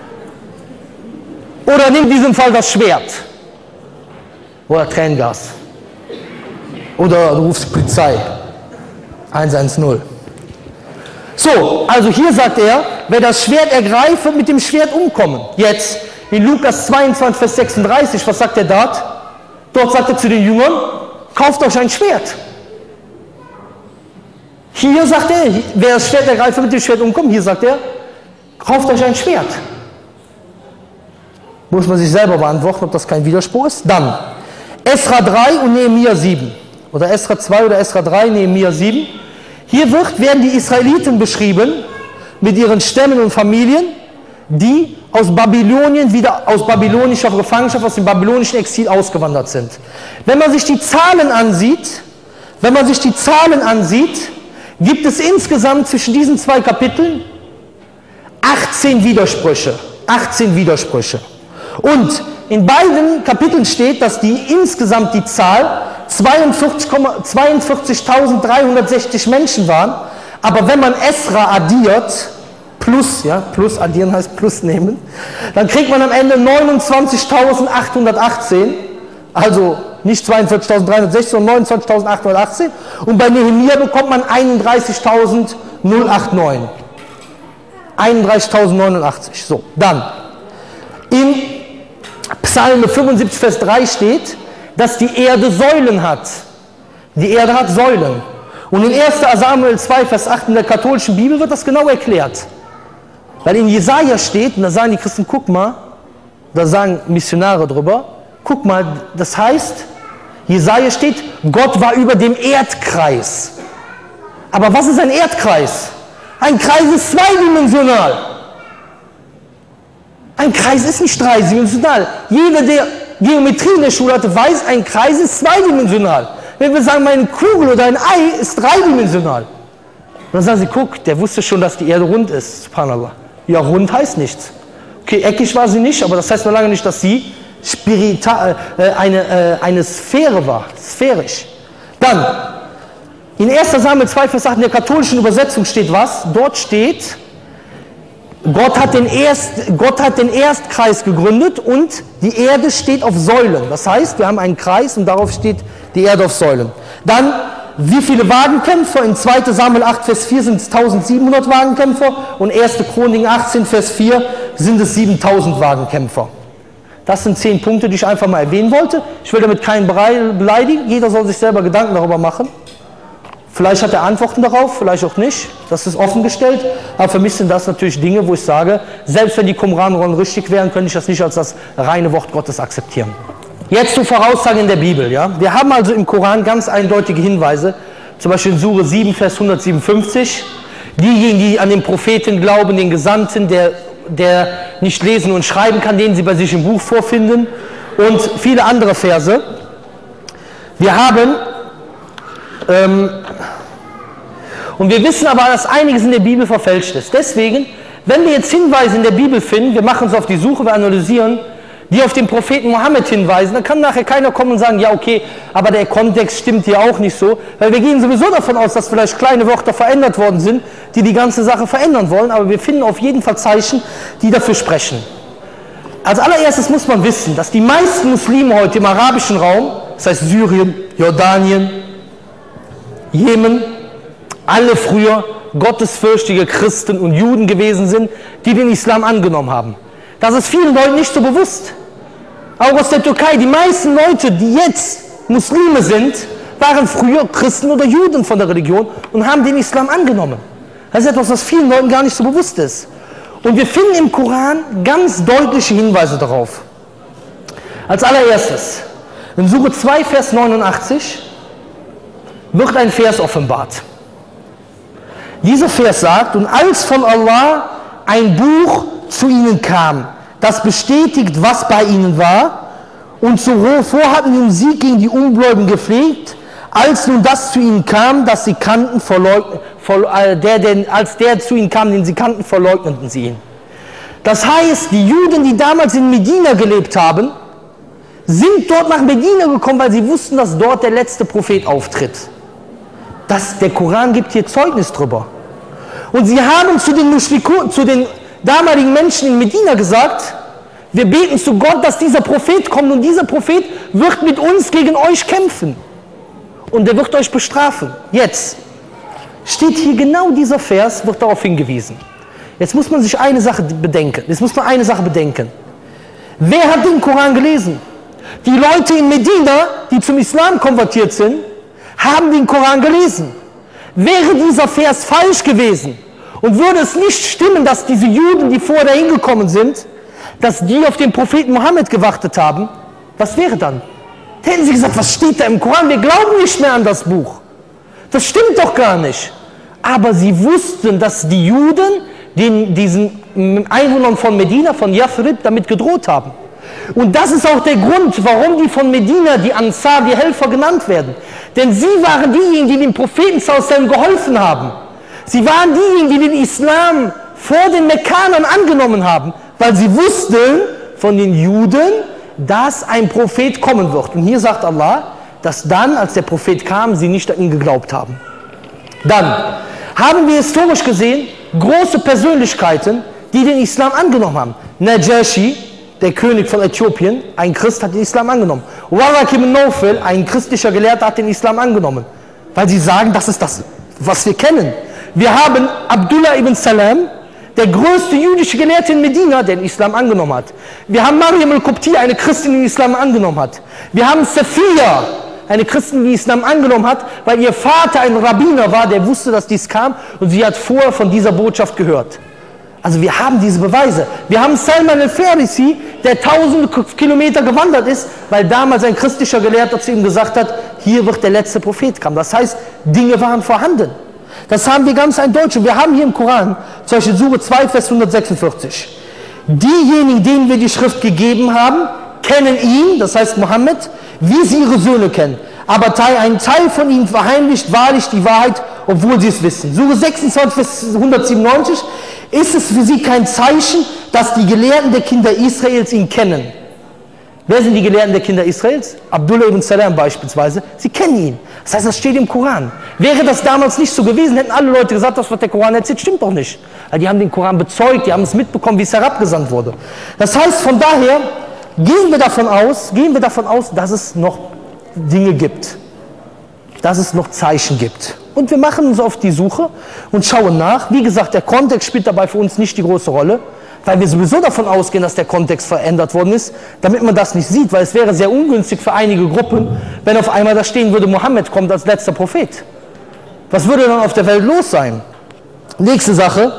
Oder nimm in diesem Fall das Schwert. Oder Tränengas. Oder du rufst die Polizei. eins eins null. So, also hier sagt er, wer das Schwert ergreift, wird mit dem Schwert umkommen. Jetzt, in Lukas zweiundzwanzig, Vers sechsunddreißig, was sagt er dort? Dort sagt er zu den Jüngern, kauft euch ein Schwert. Hier sagt er, wer das Schwert ergreift, wird mit dem Schwert umkommen. Hier sagt er, kauft euch ein Schwert. Muss man sich selber beantworten, ob das kein Widerspruch ist. Dann, Esra drei und Nehemia sieben. Oder Esra zwei oder Esra drei, Nehemia sieben. Hier wird, werden die Israeliten beschrieben, mit ihren Stämmen und Familien, die aus Babylonien wieder aus babylonischer Gefangenschaft, aus dem babylonischen Exil ausgewandert sind. Wenn man sich die Zahlen ansieht, wenn man sich die Zahlen ansieht, gibt es insgesamt zwischen diesen zwei Kapiteln achtzehn Widersprüche. achtzehn Widersprüche. Und in beiden Kapiteln steht, dass die insgesamt die Zahl zweiundvierzigtausenddreihundertsechzig Menschen waren. Aber wenn man Esra addiert, plus, ja, plus addieren heißt plus nehmen, dann kriegt man am Ende neunundzwanzigtausendachthundertachtzehn, also nicht zweiundvierzigtausenddreihundertsechzig, sondern neunundzwanzigtausendachthundertachtzehn. Und bei Nehemia bekommt man einunddreißigtausendneunhundertneunundachtzig. einunddreißigtausendneunundachtzig. So, dann. In Psalm fünfundsiebzig, Vers drei steht, dass die Erde Säulen hat. Die Erde hat Säulen. Und in erster Samuel zwei, Vers acht in der katholischen Bibel wird das genau erklärt. Weil in Jesaja steht, und da sagen die Christen, guck mal, da sagen Missionare drüber, guck mal, das heißt, Jesaja steht, Gott war über dem Erdkreis. Aber was ist ein Erdkreis? Ein Kreis ist zweidimensional. Ein Kreis ist nicht dreidimensional. Jeder, der Geometrie in der Schule hatte, weiß, ein Kreis ist zweidimensional. Wenn wir sagen, eine Kugel oder ein Ei ist dreidimensional. Und dann sagen sie, guck, der wusste schon, dass die Erde rund ist. Subhanallah. Ja, rund heißt nichts. Okay, eckig war sie nicht, aber das heißt noch lange nicht, dass sie spiritual, äh, eine, äh, eine Sphäre war. Sphärisch. Dann, in erster Samuel zwei, Vers acht in der katholischen Übersetzung steht was? Dort steht, Gott hat, den Erst, Gott hat den Erstkreis gegründet und die Erde steht auf Säulen. Das heißt, wir haben einen Kreis und darauf steht die Erde auf Säulen. Dann, wie viele Wagenkämpfer? In zweiter Samuel acht, Vers vier sind es eintausendsiebenhundert Wagenkämpfer und erster Chronik achtzehn, Vers vier sind es siebentausend Wagenkämpfer. Das sind zehn Punkte, die ich einfach mal erwähnen wollte. Ich will damit keinen beleidigen. Jeder soll sich selber Gedanken darüber machen. Vielleicht hat er Antworten darauf, vielleicht auch nicht. Das ist offengestellt. Aber für mich sind das natürlich Dinge, wo ich sage, selbst wenn die Qumran-Rollen richtig wären, könnte ich das nicht als das reine Wort Gottes akzeptieren. Jetzt zur Voraussage in der Bibel. Ja? Wir haben also im Koran ganz eindeutige Hinweise, zum Beispiel in Sure sieben, Vers hundertsiebenundfünfzig. Diejenigen, die an den Propheten glauben, den Gesandten, der, der nicht lesen und schreiben kann, den sie bei sich im Buch vorfinden. Und viele andere Verse. Wir haben... Ähm, Und wir wissen aber, dass einiges in der Bibel verfälscht ist. Deswegen Wenn wir jetzt Hinweise in der Bibel finden, wir machen uns auf die Suche, wir analysieren, die auf den Propheten Mohammed hinweisen, dann kann nachher keiner kommen und sagen, ja okay, aber der Kontext stimmt hier auch nicht so, weil wir gehen sowieso davon aus, dass vielleicht kleine Wörter verändert worden sind, die die ganze Sache verändern wollen, aber wir finden auf jeden Fall Zeichen, die dafür sprechen. Als allererstes muss man wissen, dass die meisten Muslime heute im arabischen Raum, das heißt Syrien, Jordanien, Jemen, alle früher gottesfürchtige Christen und Juden gewesen sind, die den Islam angenommen haben. Das ist vielen Leuten nicht so bewusst. Auch aus der Türkei, die meisten Leute, die jetzt Muslime sind, waren früher Christen oder Juden von der Religion und haben den Islam angenommen. Das ist etwas, was vielen Leuten gar nicht so bewusst ist. Und wir finden im Koran ganz deutliche Hinweise darauf. Als allererstes, in Sure zwei, Vers neunundachtzig, wird ein Vers offenbart. Dieser Vers sagt, und als von Allah ein Buch zu ihnen kam, das bestätigt, was bei ihnen war, und zuvor hatten den Sieg gegen die Ungläubigen gepflegt, als nun das zu ihnen kam, das sie kannten, verleugn, ver, äh, der, der, als der zu ihnen kam, den sie kannten, verleugneten sie ihn. Das heißt, die Juden, die damals in Medina gelebt haben, sind dort nach Medina gekommen, weil sie wussten, dass dort der letzte Prophet auftritt. Das, der Koran gibt hier Zeugnis drüber. Und sie haben zu den Mushrikun, zu den damaligen Menschen in Medina gesagt, wir beten zu Gott, dass dieser Prophet kommt und dieser Prophet wird mit uns gegen euch kämpfen. Und er wird euch bestrafen. Jetzt steht hier genau dieser Vers, wird darauf hingewiesen. Jetzt muss man sich eine Sache bedenken. Jetzt muss man eine Sache bedenken. Wer hat den Koran gelesen? Die Leute in Medina, die zum Islam konvertiert sind, haben den Koran gelesen. Wäre dieser Vers falsch gewesen und würde es nicht stimmen, dass diese Juden, die vorher dahin gekommen sind, dass die auf den Propheten Mohammed gewartet haben, was wäre dann? Da hätten sie gesagt, was steht da im Koran? Wir glauben nicht mehr an das Buch. Das stimmt doch gar nicht. Aber sie wussten, dass die Juden den, diesen Einwohnern von Medina, von Yathrib, damit gedroht haben. Und das ist auch der Grund, warum die von Medina, die Ansar, die Helfer genannt werden. Denn sie waren diejenigen, die dem Propheten sallallahu geholfen haben. Sie waren diejenigen, die den Islam vor den Mekkanern angenommen haben, weil sie wussten von den Juden, dass ein Prophet kommen wird. Und hier sagt Allah, dass dann, als der Prophet kam, sie nicht an ihn geglaubt haben. Dann haben wir historisch gesehen große Persönlichkeiten, die den Islam angenommen haben. Najashi, der König von Äthiopien, ein Christ, hat den Islam angenommen. Waraq ibn Nawfal, ein christlicher Gelehrter, hat den Islam angenommen. Weil sie sagen, das ist das, was wir kennen. Wir haben Abdullah ibn Salam, der größte jüdische Gelehrte in Medina, der den Islam angenommen hat. Wir haben Mariam al-Qubti, eine Christin, die den Islam angenommen hat. Wir haben Safiya, eine Christin, die den Islam angenommen hat, weil ihr Vater ein Rabbiner war, der wusste, dass dies kam und sie hat vorher von dieser Botschaft gehört. Also wir haben diese Beweise. Wir haben Salman al-Farisi, der tausende Kilometer gewandert ist, weil damals ein christlicher Gelehrter zu ihm gesagt hat, hier wird der letzte Prophet kommen. Das heißt, Dinge waren vorhanden. Das haben wir ganz eindeutig. Wir haben hier im Koran, zum Beispiel Sure zwei, Vers hundertsechsundvierzig. Diejenigen, denen wir die Schrift gegeben haben, kennen ihn, das heißt Mohammed, wie sie ihre Söhne kennen. Aber ein Teil von ihnen verheimlicht wahrlich die Wahrheit, obwohl sie es wissen. Sure sechsundzwanzig, Vers hundertsiebenundneunzig. Ist es für sie kein Zeichen, dass die Gelehrten der Kinder Israels ihn kennen? Wer sind die Gelehrten der Kinder Israels? Abdullah ibn Salam beispielsweise. Sie kennen ihn. Das heißt, das steht im Koran. Wäre das damals nicht so gewesen, hätten alle Leute gesagt, das, was der Koran erzählt, stimmt doch nicht. Weil die haben den Koran bezeugt, die haben es mitbekommen, wie es herabgesandt wurde. Das heißt, von daher gehen wir davon aus, gehen wir davon aus, dass es noch Dinge gibt. Dass es noch Zeichen gibt. Und wir machen uns auf die Suche und schauen nach. Wie gesagt, der Kontext spielt dabei für uns nicht die große Rolle, weil wir sowieso davon ausgehen, dass der Kontext verändert worden ist, damit man das nicht sieht, weil es wäre sehr ungünstig für einige Gruppen, wenn auf einmal da stehen würde, Mohammed kommt als letzter Prophet. Was würde dann auf der Welt los sein? Nächste Sache.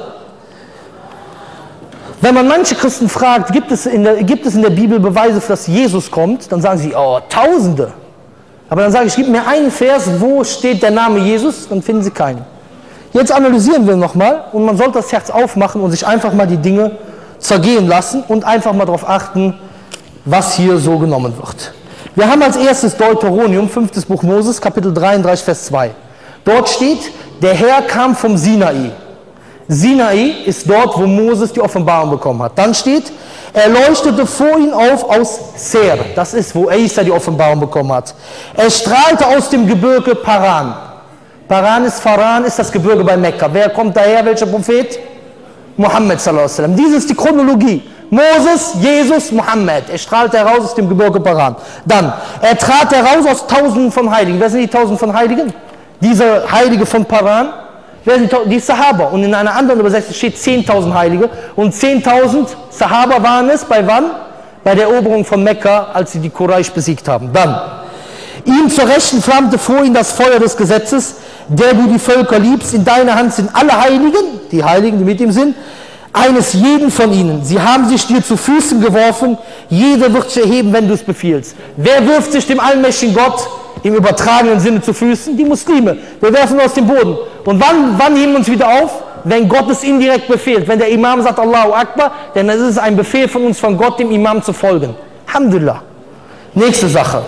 Wenn man manche Christen fragt, gibt es in der, gibt es in der Bibel Beweise, dass Jesus kommt, dann sagen sie, oh, Tausende. Aber dann sage ich, gib mir einen Vers, wo steht der Name Jesus, dann finden sie keinen. Jetzt analysieren wir nochmal und man sollte das Herz aufmachen und sich einfach mal die Dinge zergehen lassen und einfach mal darauf achten, was hier so genommen wird. Wir haben als erstes Deuteronomium, fünftes Buch Moses, Kapitel dreiunddreißig, Vers zwei. Dort steht, der Herr kam vom Sinai. Sinai ist dort, wo Moses die Offenbarung bekommen hat. Dann steht, er leuchtete vor ihm auf aus Seir. Das ist, wo Isa die Offenbarung bekommen hat. Er strahlte aus dem Gebirge Paran. Paran ist Faran, ist das Gebirge bei Mekka. Wer kommt daher? Welcher Prophet? Muhammad sallallahu alaihi wasallam. Dies ist die Chronologie. Moses, Jesus, Muhammad. Er strahlte heraus aus dem Gebirge Paran. Dann, er trat heraus aus Tausenden von Heiligen. Wer sind die Tausenden von Heiligen? Diese Heilige von Paran. Wer sind die Sahaba? Und in einer anderen Übersetzung steht zehntausend Heilige. Und zehntausend Sahaba waren es bei wann? Bei der Eroberung von Mekka, als sie die Quraysh besiegt haben. Dann, ihm zur Rechten flammte vor ihm das Feuer des Gesetzes, der du die Völker liebst. In deiner Hand sind alle Heiligen, die Heiligen, die mit ihm sind, eines jeden von ihnen. Sie haben sich dir zu Füßen geworfen. Jeder wird sich erheben, wenn du es befiehlst. Wer wirft sich dem allmächtigen Gott im übertragenen Sinne zu Füßen? Die Muslime. Wir werfen aus dem Boden. Und wann, wann heben wir uns wieder auf? Wenn Gott es indirekt befehlt. Wenn der Imam sagt Allahu Akbar, dann ist es ein Befehl von uns, von Gott dem Imam zu folgen. Alhamdulillah. Nächste Sache.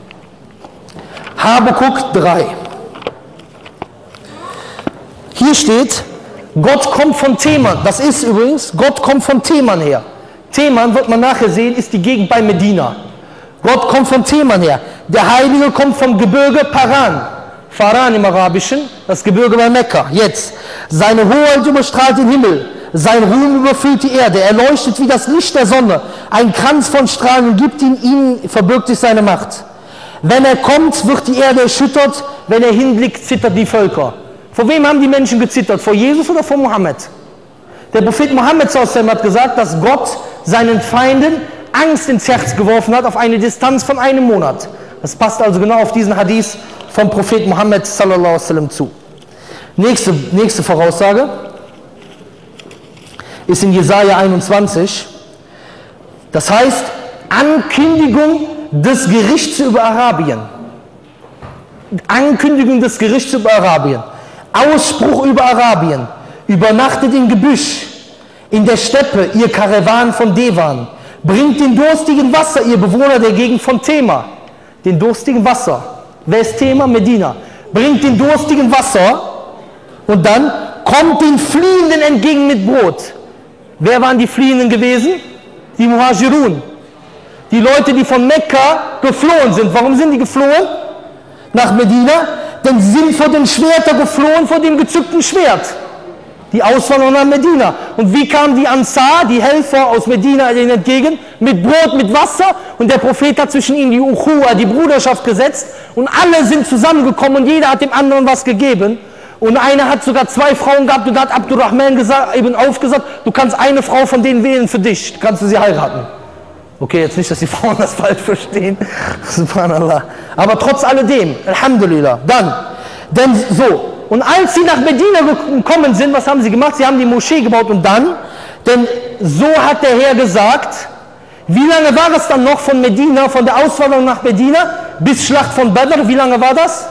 Habakuk drei. Hier steht, Gott kommt von Teman. Das ist übrigens, Gott kommt von Teman her. Teman, wird man nachher sehen, ist die Gegend bei Medina. Gott kommt von Teman her. Der Heilige kommt vom Gebirge Paran. Faran im Arabischen, das Gebirge bei Mekka. Jetzt, seine Hoheit überstrahlt den Himmel. Sein Ruhm überfüllt die Erde. Er leuchtet wie das Licht der Sonne. Ein Kranz von Strahlen gibt ihn, ihm verbirgt sich seine Macht. Wenn er kommt, wird die Erde erschüttert. Wenn er hinblickt, zittert die Völker. Vor wem haben die Menschen gezittert? Vor Jesus oder vor Mohammed? Der Prophet Mohammed hat gesagt, dass Gott seinen Feinden Angst ins Herz geworfen hat auf eine Distanz von einem Monat. Das passt also genau auf diesen Hadith vom Prophet Mohammed sallallahu alaihi wasallam zu. Nächste, nächste Voraussage ist in Jesaja einundzwanzig. Das heißt, Ankündigung des Gerichts über Arabien. Ankündigung des Gerichts über Arabien. Ausspruch über Arabien. Übernachtet im Gebüsch, in der Steppe, ihr Karawan von Devan. Bringt den durstigen Wasser, ihr Bewohner der Gegend von Tema. Den durstigen Wasser. Wer ist Tema? Medina. Bringt den durstigen Wasser und dann kommt den Fliehenden entgegen mit Brot. Wer waren die Fliehenden gewesen? Die Muhajirun. Die Leute, die von Mekka geflohen sind. Warum sind die geflohen? Nach Medina? Denn sie sind vor dem Schwerter geflohen, vor dem gezückten Schwert. Die Auswanderung nach Medina. Und wie kamen die Ansar, die Helfer aus Medina ihnen entgegen? Mit Brot, mit Wasser. Und der Prophet hat zwischen ihnen die Uchuwa, die Bruderschaft gesetzt. Und alle sind zusammengekommen und jeder hat dem anderen was gegeben. Und einer hat sogar zwei Frauen gehabt und hat Abdurrahman gesagt, eben aufgesagt, du kannst eine Frau von denen wählen für dich. Kannst du sie heiraten. Okay, jetzt nicht, dass die Frauen das falsch verstehen. Subhanallah. Aber trotz alledem, Alhamdulillah. Dann, denn so. Und als sie nach Medina gekommen sind, was haben sie gemacht? Sie haben die Moschee gebaut und dann, denn so hat der Herr gesagt, wie lange war es dann noch von Medina, von der Auswanderung nach Medina bis Schlacht von Badr? Wie lange war das?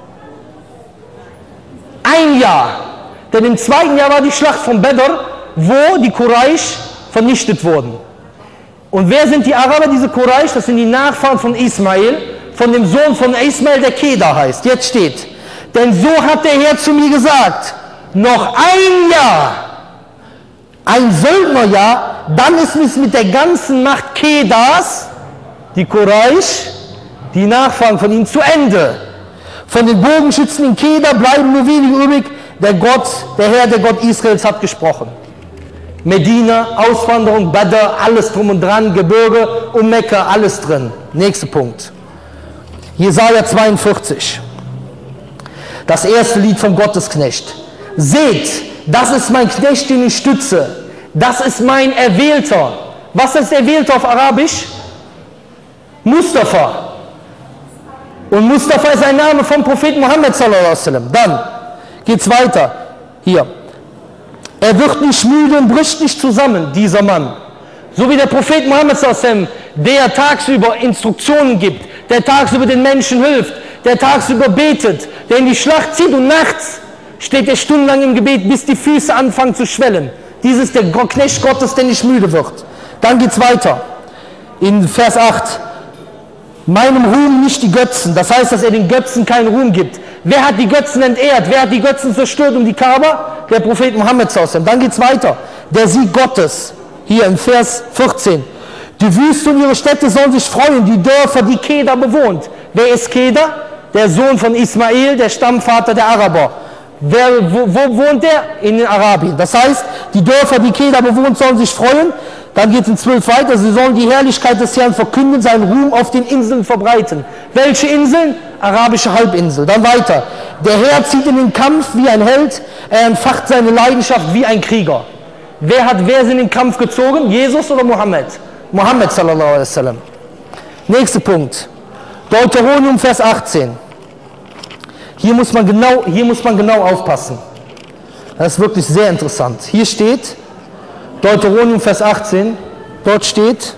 Ein Jahr. Denn im zweiten Jahr war die Schlacht von Badr, wo die Quraysh vernichtet wurden. Und wer sind die Araber, diese Quraysh? Das sind die Nachfahren von Ismail, von dem Sohn von Ismail, der Kedar heißt. Jetzt steht, denn so hat der Herr zu mir gesagt, noch ein Jahr, ein Söldnerjahr, dann ist es mit der ganzen Macht Kedars, die Quraysh, die Nachfahren von ihnen, zu Ende. Von den Bogenschützen in Kedar bleiben nur wenige übrig. Der Gott, der Herr, der Gott Israels hat gesprochen. Medina, Auswanderung, Badr, alles drum und dran, Gebirge, um Mekka, alles drin. Nächster Punkt. Jesaja zweiundvierzig. Das erste Lied vom Gottesknecht. Seht, das ist mein Knecht, den ich stütze. Das ist mein Erwählter. Was ist Erwählter auf Arabisch? Mustafa. Und Mustafa ist ein Name vom Propheten Mohammed sallallahu alaihi wasallam. Dann geht's weiter. Hier. Er wird nicht müde und bricht nicht zusammen, dieser Mann. So wie der Prophet Mohammed sallallahu alaihi wasallam, der tagsüber Instruktionen gibt, der tagsüber den Menschen hilft, der tagsüber betet, der in die Schlacht zieht und nachts steht er stundenlang im Gebet, bis die Füße anfangen zu schwellen. Dies ist der Knecht Gottes, der nicht müde wird. Dann geht's weiter. In Vers acht. Meinem Ruhm nicht die Götzen. Das heißt, dass er den Götzen keinen Ruhm gibt. Wer hat die Götzen entehrt? Wer hat die Götzen zerstört um die Kaaba? Der Prophet Mohammed. Dann geht es weiter. Der Sieg Gottes. Hier im Vers vierzehn. Die Wüste und ihre Städte sollen sich freuen, die Dörfer, die Kedar bewohnt. Wer ist Kedar? Der Sohn von Ismail, der Stammvater der Araber. Wer, wo, wo wohnt der? In Arabien. Das heißt, die Dörfer, die Kedar bewohnt, sollen sich freuen. Dann geht es in zwölf weiter. Sie sollen die Herrlichkeit des Herrn verkünden, seinen Ruhm auf den Inseln verbreiten. Welche Inseln? Arabische Halbinsel. Dann weiter. Der Herr zieht in den Kampf wie ein Held. Er entfacht seine Leidenschaft wie ein Krieger. Wer hat wer in den Kampf gezogen? Jesus oder Mohammed? Mohammed sallallahu alaihi wasallam. Nächster Punkt. Deuteronomium Vers achtzehn. Hier muss man genau, hier muss man genau aufpassen. Das ist wirklich sehr interessant. Hier steht, Deuteronomium Vers achtzehn, dort steht,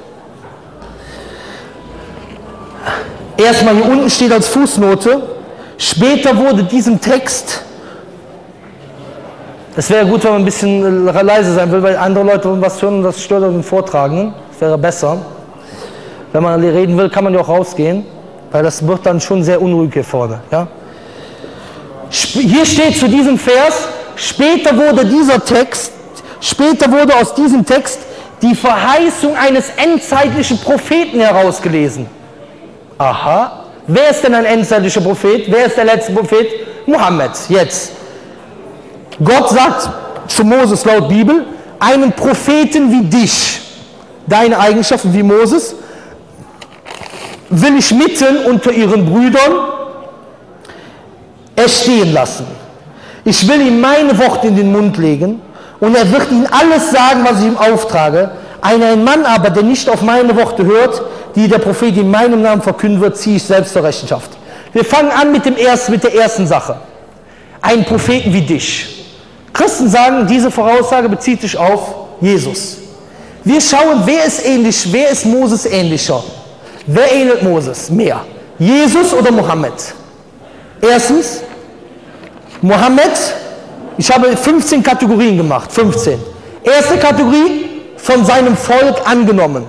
erstmal hier unten steht als Fußnote, später wurde diesem Text, es wäre gut, wenn man ein bisschen leise sein will, weil andere Leute was hören und das stört den Vortragenden. Das wäre besser. Wenn man reden will, kann man ja auch rausgehen, weil das wird dann schon sehr unruhig hier vorne. Ja? Hier steht zu diesem Vers, später wurde dieser Text, später wurde aus diesem Text die Verheißung eines endzeitlichen Propheten herausgelesen. Aha, wer ist denn ein endzeitlicher Prophet? Wer ist der letzte Prophet? Mohammed, jetzt. Gott sagt zu Moses laut Bibel, einen Propheten wie dich, deine Eigenschaften wie Moses, will ich mitten unter ihren Brüdern erstehen lassen. Ich will ihm meine Worte in den Mund legen und er wird ihnen alles sagen, was ich ihm auftrage. Ein Mann aber, der nicht auf meine Worte hört, die der Prophet in meinem Namen verkünden wird, ziehe ich selbst zur Rechenschaft. Wir fangen an mit, dem ersten, mit der ersten Sache. Einen Propheten wie dich. Christen sagen, diese Voraussage bezieht sich auf Jesus. Wir schauen, wer ist ähnlich, wer ist Moses ähnlicher? Wer ähnelt Moses mehr? Jesus oder Mohammed? Erstens, Mohammed, ich habe fünfzehn Kategorien gemacht, fünfzehn. Erste Kategorie, von seinem Volk angenommen.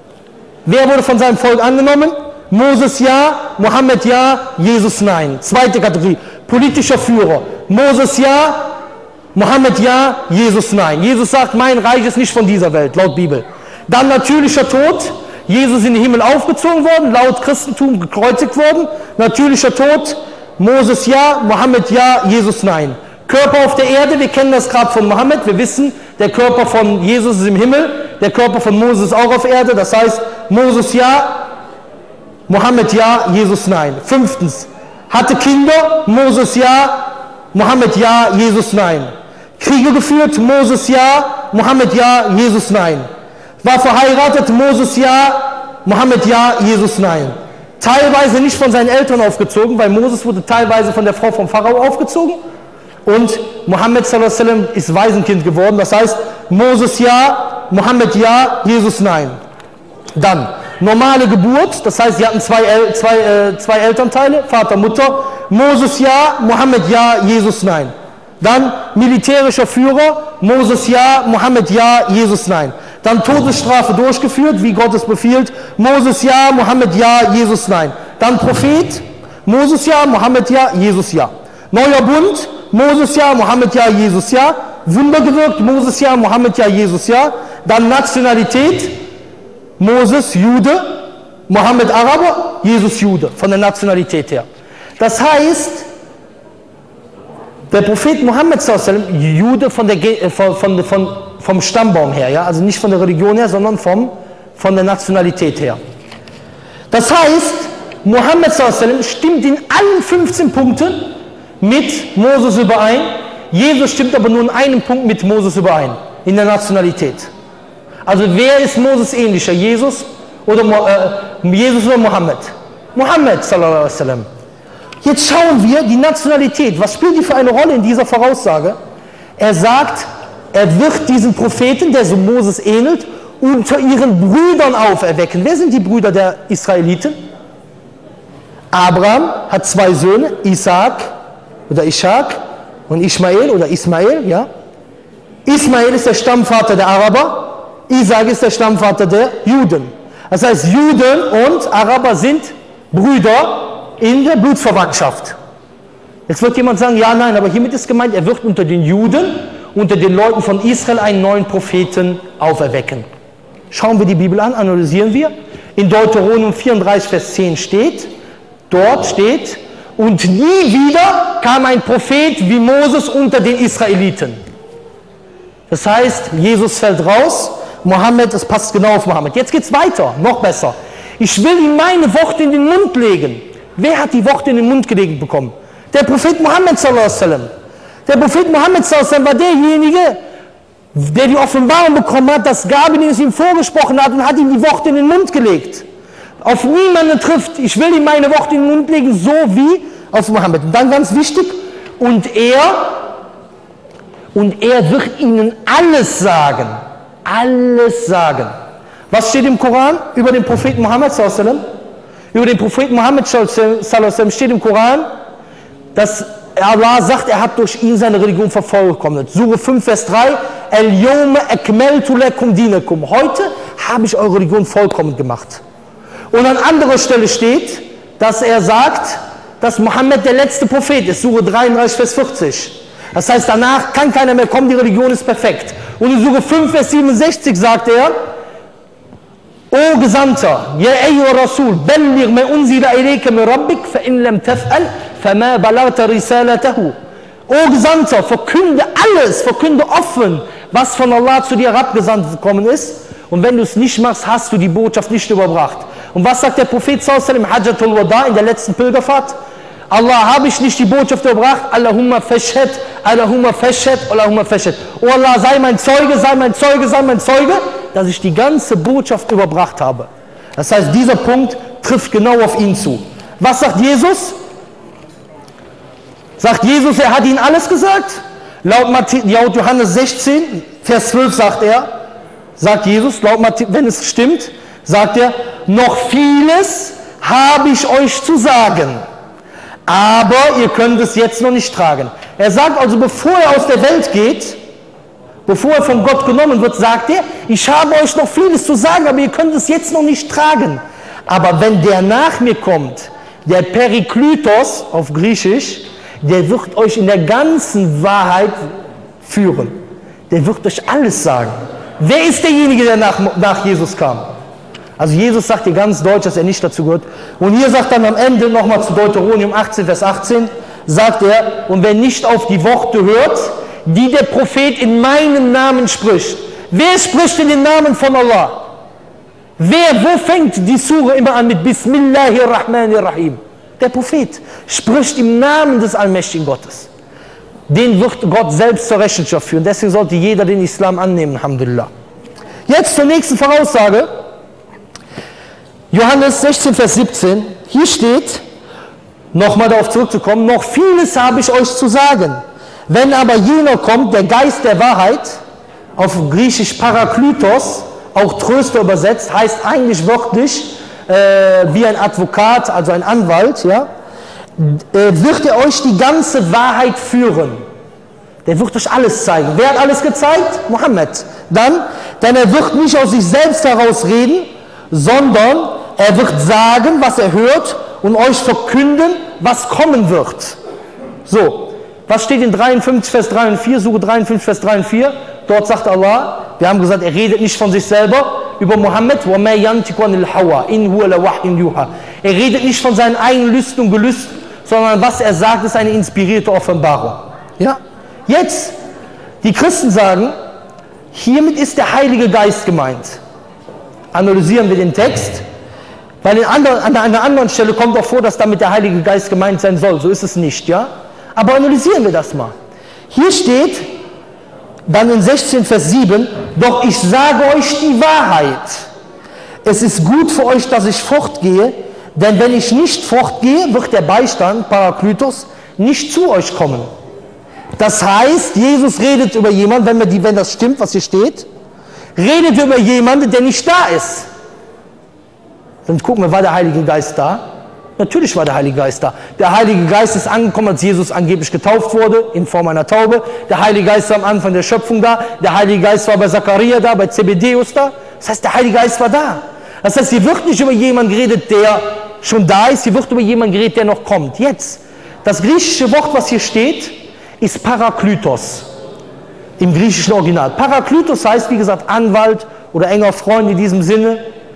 Wer wurde von seinem Volk angenommen? Moses ja, Mohammed ja, Jesus nein. Zweite Kategorie, politischer Führer. Moses ja, Mohammed ja, Jesus nein. Jesus sagt, mein Reich ist nicht von dieser Welt, laut Bibel. Dann natürlicher Tod, Jesus in den Himmel aufgezogen worden, laut Christentum gekreuzigt worden. Natürlicher Tod, Moses ja, Mohammed ja, Jesus nein. Körper auf der Erde, wir kennen das gerade von Mohammed, wir wissen, der Körper von Jesus ist im Himmel, der Körper von Moses ist auch auf Erde, das heißt, Moses ja, Mohammed ja, Jesus nein. Fünftens, hatte Kinder, Moses ja, Mohammed ja, Jesus nein. Kriege geführt, Moses ja, Mohammed ja, Jesus nein. War verheiratet, Moses ja, Mohammed ja, Jesus nein. Teilweise nicht von seinen Eltern aufgezogen, weil Moses wurde teilweise von der Frau vom Pharao aufgezogen. Und Mohammed sallallahu alaihi wasallam ist Waisenkind geworden. Das heißt, Moses ja, Mohammed ja, Jesus nein. Dann normale Geburt, das heißt, sie hatten zwei, El zwei, äh, zwei Elternteile, Vater, Mutter. Moses ja, Mohammed ja, Jesus nein. Dann militärischer Führer, Moses ja, Mohammed ja, Jesus nein. Dann Todesstrafe durchgeführt, wie Gott es befiehlt. Moses ja, Mohammed ja, Jesus nein. Dann Prophet, Moses ja, Mohammed ja, Jesus ja. Neuer Bund, Moses ja, Mohammed ja, Jesus ja. Wunder gewirkt, Moses ja, Mohammed ja, Jesus ja. Dann Nationalität, Moses Jude, Mohammed Araber, Jesus Jude, von der Nationalität her. Das heißt, der Prophet Mohammed sallallahu alaihi wasallam, Jude von der, von, von, von, vom Stammbaum her, ja? Also nicht von der Religion her, sondern vom, von der Nationalität her. Das heißt, Mohammed sallallahu alaihi wasallam stimmt in allen fünfzehn Punkten mit Moses überein. Jesus stimmt aber nur in einem Punkt mit Moses überein, in der Nationalität. Also wer ist Moses ähnlicher, Jesus oder, äh, Jesus oder Mohammed? Mohammed sallallahu alaihi wasallam. Jetzt schauen wir die Nationalität. Was spielt die für eine Rolle in dieser Voraussage? Er sagt, er wird diesen Propheten, der so Moses ähnelt, unter ihren Brüdern auferwecken. Wer sind die Brüder der Israeliten? Abraham hat zwei Söhne, Isaak oder Ishak und Ismael oder Ismael. Ja? Ismael ist der Stammvater der Araber, Isaak ist der Stammvater der Juden. Das heißt, Juden und Araber sind Brüder in der Blutsverwandtschaft. Jetzt wird jemand sagen, ja, nein, aber hiermit ist gemeint, er wird unter den Juden, unter den Leuten von Israel einen neuen Propheten auferwecken. Schauen wir die Bibel an, analysieren wir. In Deuteronomium vierunddreißig, Vers zehn steht, dort steht, und nie wieder kam ein Prophet wie Moses unter den Israeliten. Das heißt, Jesus fällt raus, Mohammed, es passt genau auf Mohammed. Jetzt geht es weiter, noch besser. Ich will ihm meine Worte in den Mund legen. Wer hat die Worte in den Mund gelegt bekommen? Der Prophet Mohammed sallallahu alaihi wasallam. Der Prophet Mohammed sallallahu alaihi wasallam war derjenige, der die Offenbarung bekommen hat, dass Gabriel es ihm vorgesprochen hat und hat ihm die Worte in den Mund gelegt. Auf niemanden trifft, ich will ihm meine Worte in den Mund legen, so wie auf Mohammed. Und dann ganz wichtig, und er, und er wird ihnen alles sagen. Alles sagen. Was steht im Koran über den Propheten Mohammed sallallahu alaihi wasallam? Über den Propheten Mohammed sallallahu alaihi wasallam steht im Koran, dass Allah sagt, er hat durch ihn seine Religion vervollkommnet. Sure fünf, Vers drei, El-Yawma akmaltu lakum dinakum. Heute habe ich eure Religion vollkommen gemacht. Und an anderer Stelle steht, dass er sagt, dass Mohammed der letzte Prophet ist. Sure dreiunddreißig, Vers vierzig. Das heißt, danach kann keiner mehr kommen, die Religion ist perfekt. Und in Sure fünf, Vers siebenundsechzig sagt er, O Gesandter, Ya ayyuha Rasul, balligh ma unzila ilayka min rabbik, fa in lam taf'al, fama balagta risalatahu. O Gesandter, verkünde alles, verkünde offen, was von Allah zu dir herabgesandt gekommen ist. Und wenn du es nicht machst, hast du die Botschaft nicht überbracht. Und was sagt der Prophet sallallahu alaihi wasallam im Hajjatul Wada in der letzten Pilgerfahrt? Allah, habe ich nicht die Botschaft überbracht? Allahumma fashhad, Allahumma fashhad, Allahumma fashhad. O Allah, sei mein Zeuge, sei mein Zeuge, sei mein Zeuge, dass ich die ganze Botschaft überbracht habe. Das heißt, dieser Punkt trifft genau auf ihn zu. Was sagt Jesus? Sagt Jesus, er hat ihnen alles gesagt? Laut, laut Johannes sechzehn, Vers zwölf sagt er, sagt Jesus, laut Matthäus, wenn es stimmt, sagt er, noch vieles habe ich euch zu sagen, aber ihr könnt es jetzt noch nicht tragen. Er sagt also, bevor er aus der Welt geht, bevor er von Gott genommen wird, sagt er, ich habe euch noch vieles zu sagen, aber ihr könnt es jetzt noch nicht tragen. Aber wenn der nach mir kommt, der Periklytos auf Griechisch, der wird euch in der ganzen Wahrheit führen. Der wird euch alles sagen. Wer ist derjenige, der nach, nach Jesus kam? Also Jesus sagt hier ganz deutsch, dass er nicht dazu gehört. Und hier sagt dann am Ende nochmal zu Deuteronomium achtzehn, Vers achtzehn, sagt er, und wer nicht auf die Worte hört, die der Prophet in meinem Namen spricht. Wer spricht in den Namen von Allah? Wer, wo fängt die Sure immer an mit Bismillahirrahmanirrahim? Der Prophet spricht im Namen des allmächtigen Gottes. Den wird Gott selbst zur Rechenschaft führen. Deswegen sollte jeder den Islam annehmen, Alhamdulillah. Jetzt zur nächsten Voraussage. Johannes sechzehn, Vers siebzehn. Hier steht, nochmal darauf zurückzukommen, noch vieles habe ich euch zu sagen. Wenn aber jener kommt, der Geist der Wahrheit, auf Griechisch Paraklytos, auch Tröster übersetzt, heißt eigentlich wörtlich äh, wie ein Advokat, also ein Anwalt, ja, äh, wird er euch die ganze Wahrheit führen. Der wird euch alles zeigen. Wer hat alles gezeigt? Mohammed. Dann, denn er wird nicht aus sich selbst heraus reden, sondern er wird sagen, was er hört und euch verkünden, was kommen wird. So. Was steht in dreiundfünfzig, Vers drei und vier, Sure dreiundfünfzig, Vers drei und vier? Dort sagt Allah, wir haben gesagt, er redet nicht von sich selber, über Mohammed, er redet nicht von seinen eigenen Lüsten und Gelüsten, sondern was er sagt, ist eine inspirierte Offenbarung. Ja? Jetzt, die Christen sagen, hiermit ist der Heilige Geist gemeint. Analysieren wir den Text, weil in anderen, an einer anderen Stelle kommt auch vor, dass damit der Heilige Geist gemeint sein soll. So ist es nicht, ja? Aber analysieren wir das mal. Hier steht dann in sechzehn, Vers sieben, doch ich sage euch die Wahrheit. Es ist gut für euch, dass ich fortgehe, denn wenn ich nicht fortgehe, wird der Beistand, Paraklytos, nicht zu euch kommen. Das heißt, Jesus redet über jemanden, wenn, wir die, wenn das stimmt, was hier steht, redet über jemanden, der nicht da ist. Dann gucken wir, war der Heilige Geist da? Natürlich war der Heilige Geist da. Der Heilige Geist ist angekommen, als Jesus angeblich getauft wurde, in Form einer Taube. Der Heilige Geist war am Anfang der Schöpfung da. Der Heilige Geist war bei Zachariah da, bei Zebedeus da. Das heißt, der Heilige Geist war da. Das heißt, hier wird nicht über jemanden geredet, der schon da ist, hier wird über jemanden geredet, der noch kommt. Jetzt. Das griechische Wort, was hier steht, ist Parakletos. Im griechischen Original. Parakletos heißt, wie gesagt, Anwalt oder enger Freund in diesem Sinne.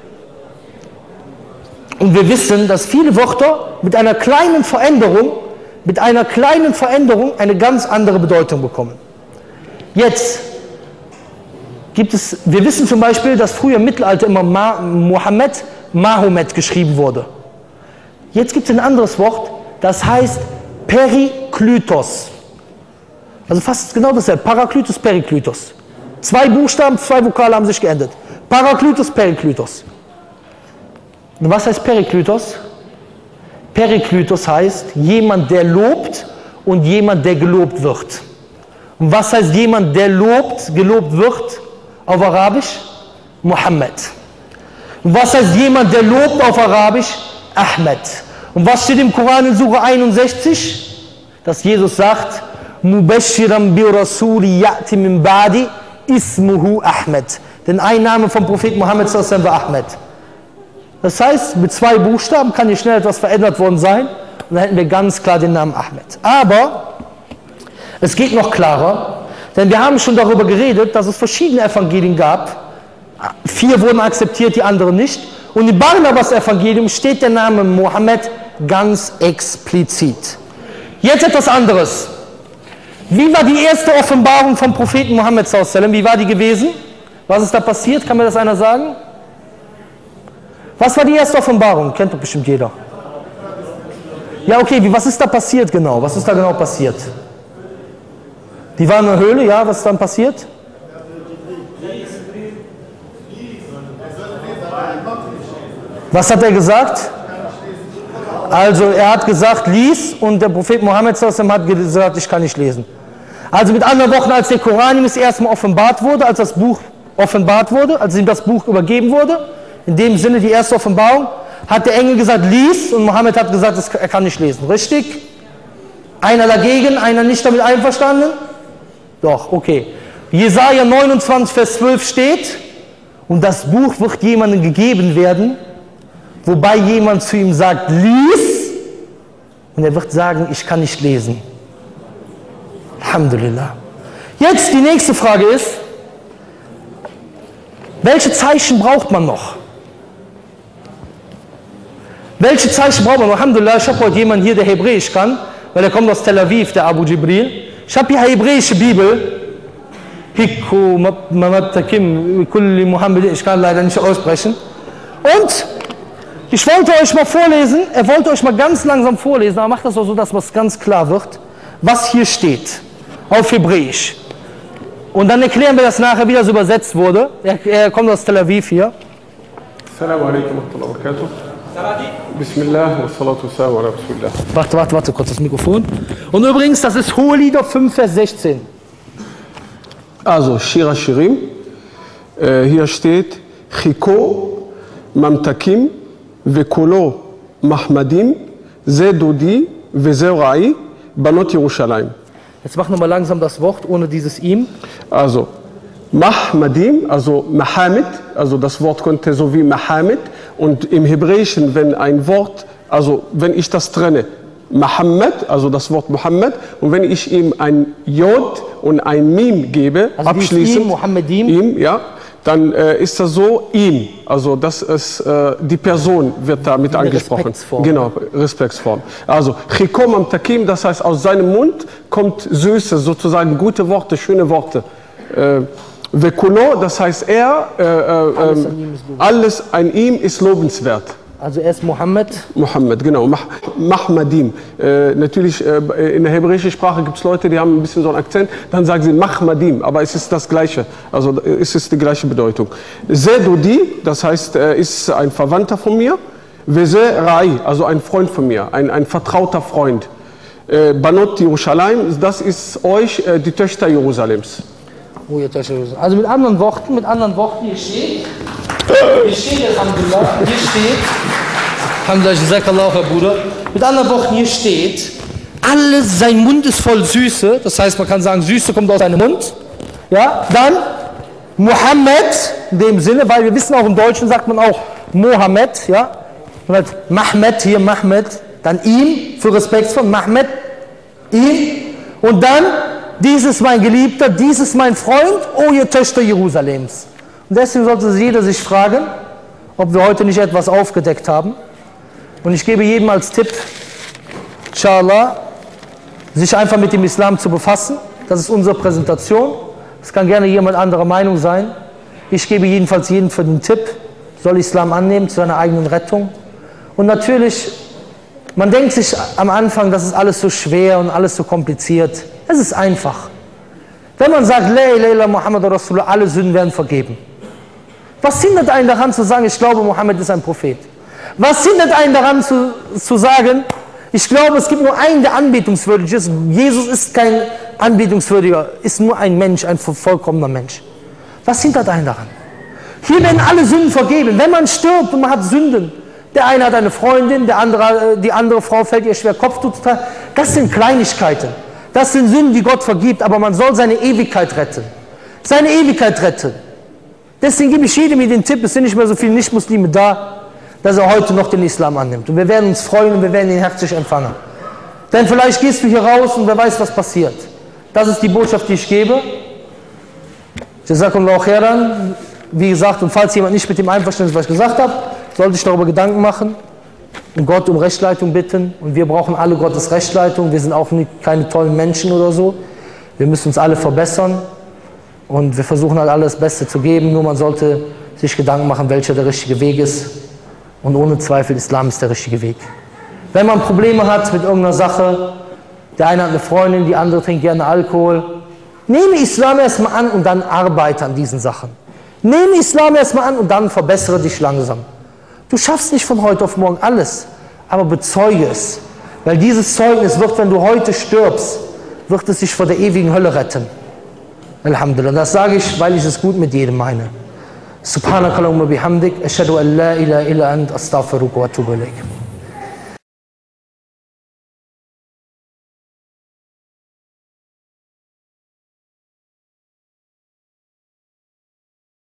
Und wir wissen, dass viele Wörter mit einer kleinen Veränderung, mit einer kleinen Veränderung eine ganz andere Bedeutung bekommen. Jetzt gibt es, wir wissen zum Beispiel, dass früher im Mittelalter immer Ma, Mohammed, Mahomet geschrieben wurde. Jetzt gibt es ein anderes Wort, das heißt Perikletos. Also fast genau dasselbe. Parakletos, Perikletos. Zwei Buchstaben, zwei Vokale haben sich geändert. Parakletos, Perikletos. Und was heißt Perikletos? Perikletos heißt jemand, der lobt und jemand, der gelobt wird. Und was heißt jemand, der lobt, gelobt wird auf Arabisch? Mohammed. Und was heißt jemand, der lobt auf Arabisch? Ahmed. Und was steht im Koran in Sura einundsechzig? Dass Jesus sagt, Mubashiran bi Rasuli ya'ti min ba'di ismuhu Ahmed. Denn ein Name vom Propheten Mohammed sallallahu alaihi wasallam war Ahmed. Das heißt, mit zwei Buchstaben kann hier schnell etwas verändert worden sein und dann hätten wir ganz klar den Namen Ahmed. Aber es geht noch klarer, denn wir haben schon darüber geredet, dass es verschiedene Evangelien gab. Vier wurden akzeptiert, die anderen nicht. Und im Barnabas-Evangelium steht der Name Mohammed ganz explizit. Jetzt etwas anderes. Wie war die erste Offenbarung vom Propheten Mohammed sallallahu alaihi wasallam? Wie war die gewesen? Was ist da passiert? Kann mir das einer sagen? Was war die erste Offenbarung? Kennt doch bestimmt jeder. Ja, okay, wie, was ist da passiert genau? Was ist da genau passiert? Die waren in der Höhle, ja, was ist dann passiert? Was hat er gesagt? Also er hat gesagt, lies, und der Prophet Mohammed sallallahu alaihi wasallam hat gesagt, ich kann nicht lesen. Also mit anderen Worten, als der Koran ihm das erste Mal offenbart wurde, als das Buch offenbart wurde, als ihm das Buch übergeben wurde, in dem Sinne die erste Offenbarung, hat der Engel gesagt, lies, und Mohammed hat gesagt, er kann nicht lesen. Richtig? Einer dagegen, einer nicht damit einverstanden? Doch, okay. Jesaja neunundzwanzig, Vers zwölf steht, und das Buch wird jemandem gegeben werden, wobei jemand zu ihm sagt, lies, und er wird sagen, ich kann nicht lesen. Alhamdulillah. Jetzt die nächste Frage ist, welche Zeichen braucht man noch? Welche Zeichen braucht man noch? Alhamdulillah, ich habe heute jemanden hier, der Hebräisch kann, weil er kommt aus Tel Aviv, der Abu Jibril. Ich habe hier eine hebräische Bibel. Hikku Mamatakim Kulli Muhammad, ich kann leider nicht aussprechen. Und ich wollte euch mal vorlesen, er wollte euch mal ganz langsam vorlesen, aber macht das auch so, dass es ganz klar wird, was hier steht, auf Hebräisch. Und dann erklären wir das nachher, wie das übersetzt wurde. Er, er kommt aus Tel Aviv hier. Assalamu alaikum wa rahmatullahi wa barakatuh. Bismillah wa salatu wassalam ala Rasulillah. Warte, warte, warte, kurz das Mikrofon. Und übrigens, das ist Hohelieder fünf, Vers sechzehn. Also, Shira Shirim. Äh, hier steht, Chiko Mamtakim Vekolo Mahmadim Zedodi Vezerai Banot Yerushalayim. Jetzt mach nochmal langsam das Wort ohne dieses ihm. Also, Mahmadim, also Mahamid, also das Wort könnte so wie Mahamid. Und im Hebräischen, wenn ein Wort, also wenn ich das trenne, Mohammed, also das Wort Mohammed, und wenn ich ihm ein Jod und ein Mim gebe, also abschließend, ihm, Mohammedim, ihm, ja, dann äh, ist das so ihm, also das ist, äh, die Person wird damit eine angesprochen. Respektsform. Genau, Respektsform. Also Chikom am Takim, das heißt aus seinem Mund kommt Süße, sozusagen gute Worte, schöne Worte. Äh, Vekulo, das heißt er, äh, äh, alles, an alles an ihm ist lobenswert. Also er ist Mohammed. Mohammed, genau. Mah Mahmadim. Äh, natürlich, äh, in der hebräischen Sprache gibt es Leute, die haben ein bisschen so einen Akzent, dann sagen sie Mahmadim, aber es ist das Gleiche. Also es ist die gleiche Bedeutung. Zedodi, das heißt, er ist ein Verwandter von mir. Veze Rai, also ein Freund von mir, ein, ein vertrauter Freund. Äh, Banot Yerushalayim, das ist euch äh, die Töchter Jerusalems. Also mit anderen Worten, mit anderen Worten, hier steht, hier steht, Alhamdulillah, hier steht, Alhamdulillah, Jazakallah, Herr Bruder, mit anderen Worten, hier steht, alles, sein Mund ist voll Süße, das heißt, man kann sagen, Süße kommt aus seinem Mund, ja, dann Mohammed, in dem Sinne, weil wir wissen auch im Deutschen sagt man auch Mohammed, ja, und halt Mahmed, hier Mahmed, dann ihm, für Respekt von Mahmed, ihm, und dann, dies ist mein Geliebter, dies ist mein Freund, oh ihr Töchter Jerusalems. Und deswegen sollte jeder sich fragen, ob wir heute nicht etwas aufgedeckt haben. Und ich gebe jedem als Tipp, inshallah, sich einfach mit dem Islam zu befassen. Das ist unsere Präsentation. Es kann gerne jemand anderer Meinung sein. Ich gebe jedenfalls jedem für den Tipp, soll Islam annehmen zu seiner eigenen Rettung. Und natürlich, man denkt sich am Anfang, das ist alles so schwer und alles so kompliziert. Es ist einfach. Wenn man sagt, La ilaha illallah Muhammad Rasulullah, alle Sünden werden vergeben. Was hindert einen daran zu sagen, ich glaube, Mohammed ist ein Prophet? Was hindert einen daran zu, zu sagen, ich glaube, es gibt nur einen, der anbetungswürdig ist. Jesus ist kein anbetungswürdiger, ist nur ein Mensch, ein vollkommener Mensch. Was hindert einen daran? Hier werden alle Sünden vergeben. Wenn man stirbt und man hat Sünden, der eine hat eine Freundin, der andere, die andere Frau fällt ihr schwer Kopftuch zu tragen. Das sind Kleinigkeiten. Das sind Sünden, die Gott vergibt, aber man soll seine Ewigkeit retten. Seine Ewigkeit retten. Deswegen gebe ich jedem den Tipp, es sind nicht mehr so viele Nicht-Muslime da, dass er heute noch den Islam annimmt. Und wir werden uns freuen und wir werden ihn herzlich empfangen. Denn vielleicht gehst du hier raus und wer weiß, was passiert. Das ist die Botschaft, die ich gebe. Jazakumullahu khairan. Wie gesagt, und falls jemand nicht mit dem einverstanden ist, was ich gesagt habe, sollte ich darüber Gedanken machen und Gott um Rechtsleitung bitten. Und wir brauchen alle Gottes Rechtsleitung. Wir sind auch nicht, keine tollen Menschen oder so. Wir müssen uns alle verbessern. Und wir versuchen halt alles Beste zu geben. Nur man sollte sich Gedanken machen, welcher der richtige Weg ist. Und ohne Zweifel, Islam ist der richtige Weg. Wenn man Probleme hat mit irgendeiner Sache, der eine hat eine Freundin, die andere trinkt gerne Alkohol, nehme Islam erstmal an und dann arbeite an diesen Sachen. Nehme Islam erstmal an und dann verbessere dich langsam. Du schaffst nicht von heute auf morgen alles, aber bezeuge es. Weil dieses Zeugnis wird, wenn du heute stirbst, wird es dich vor der ewigen Hölle retten. Alhamdulillah. Das sage ich, weil ich es gut mit jedem meine. Subhanakallahumma bihamdik, ashhadu an la ilaha illa ant, astaghfiruka wa atubu ilaik.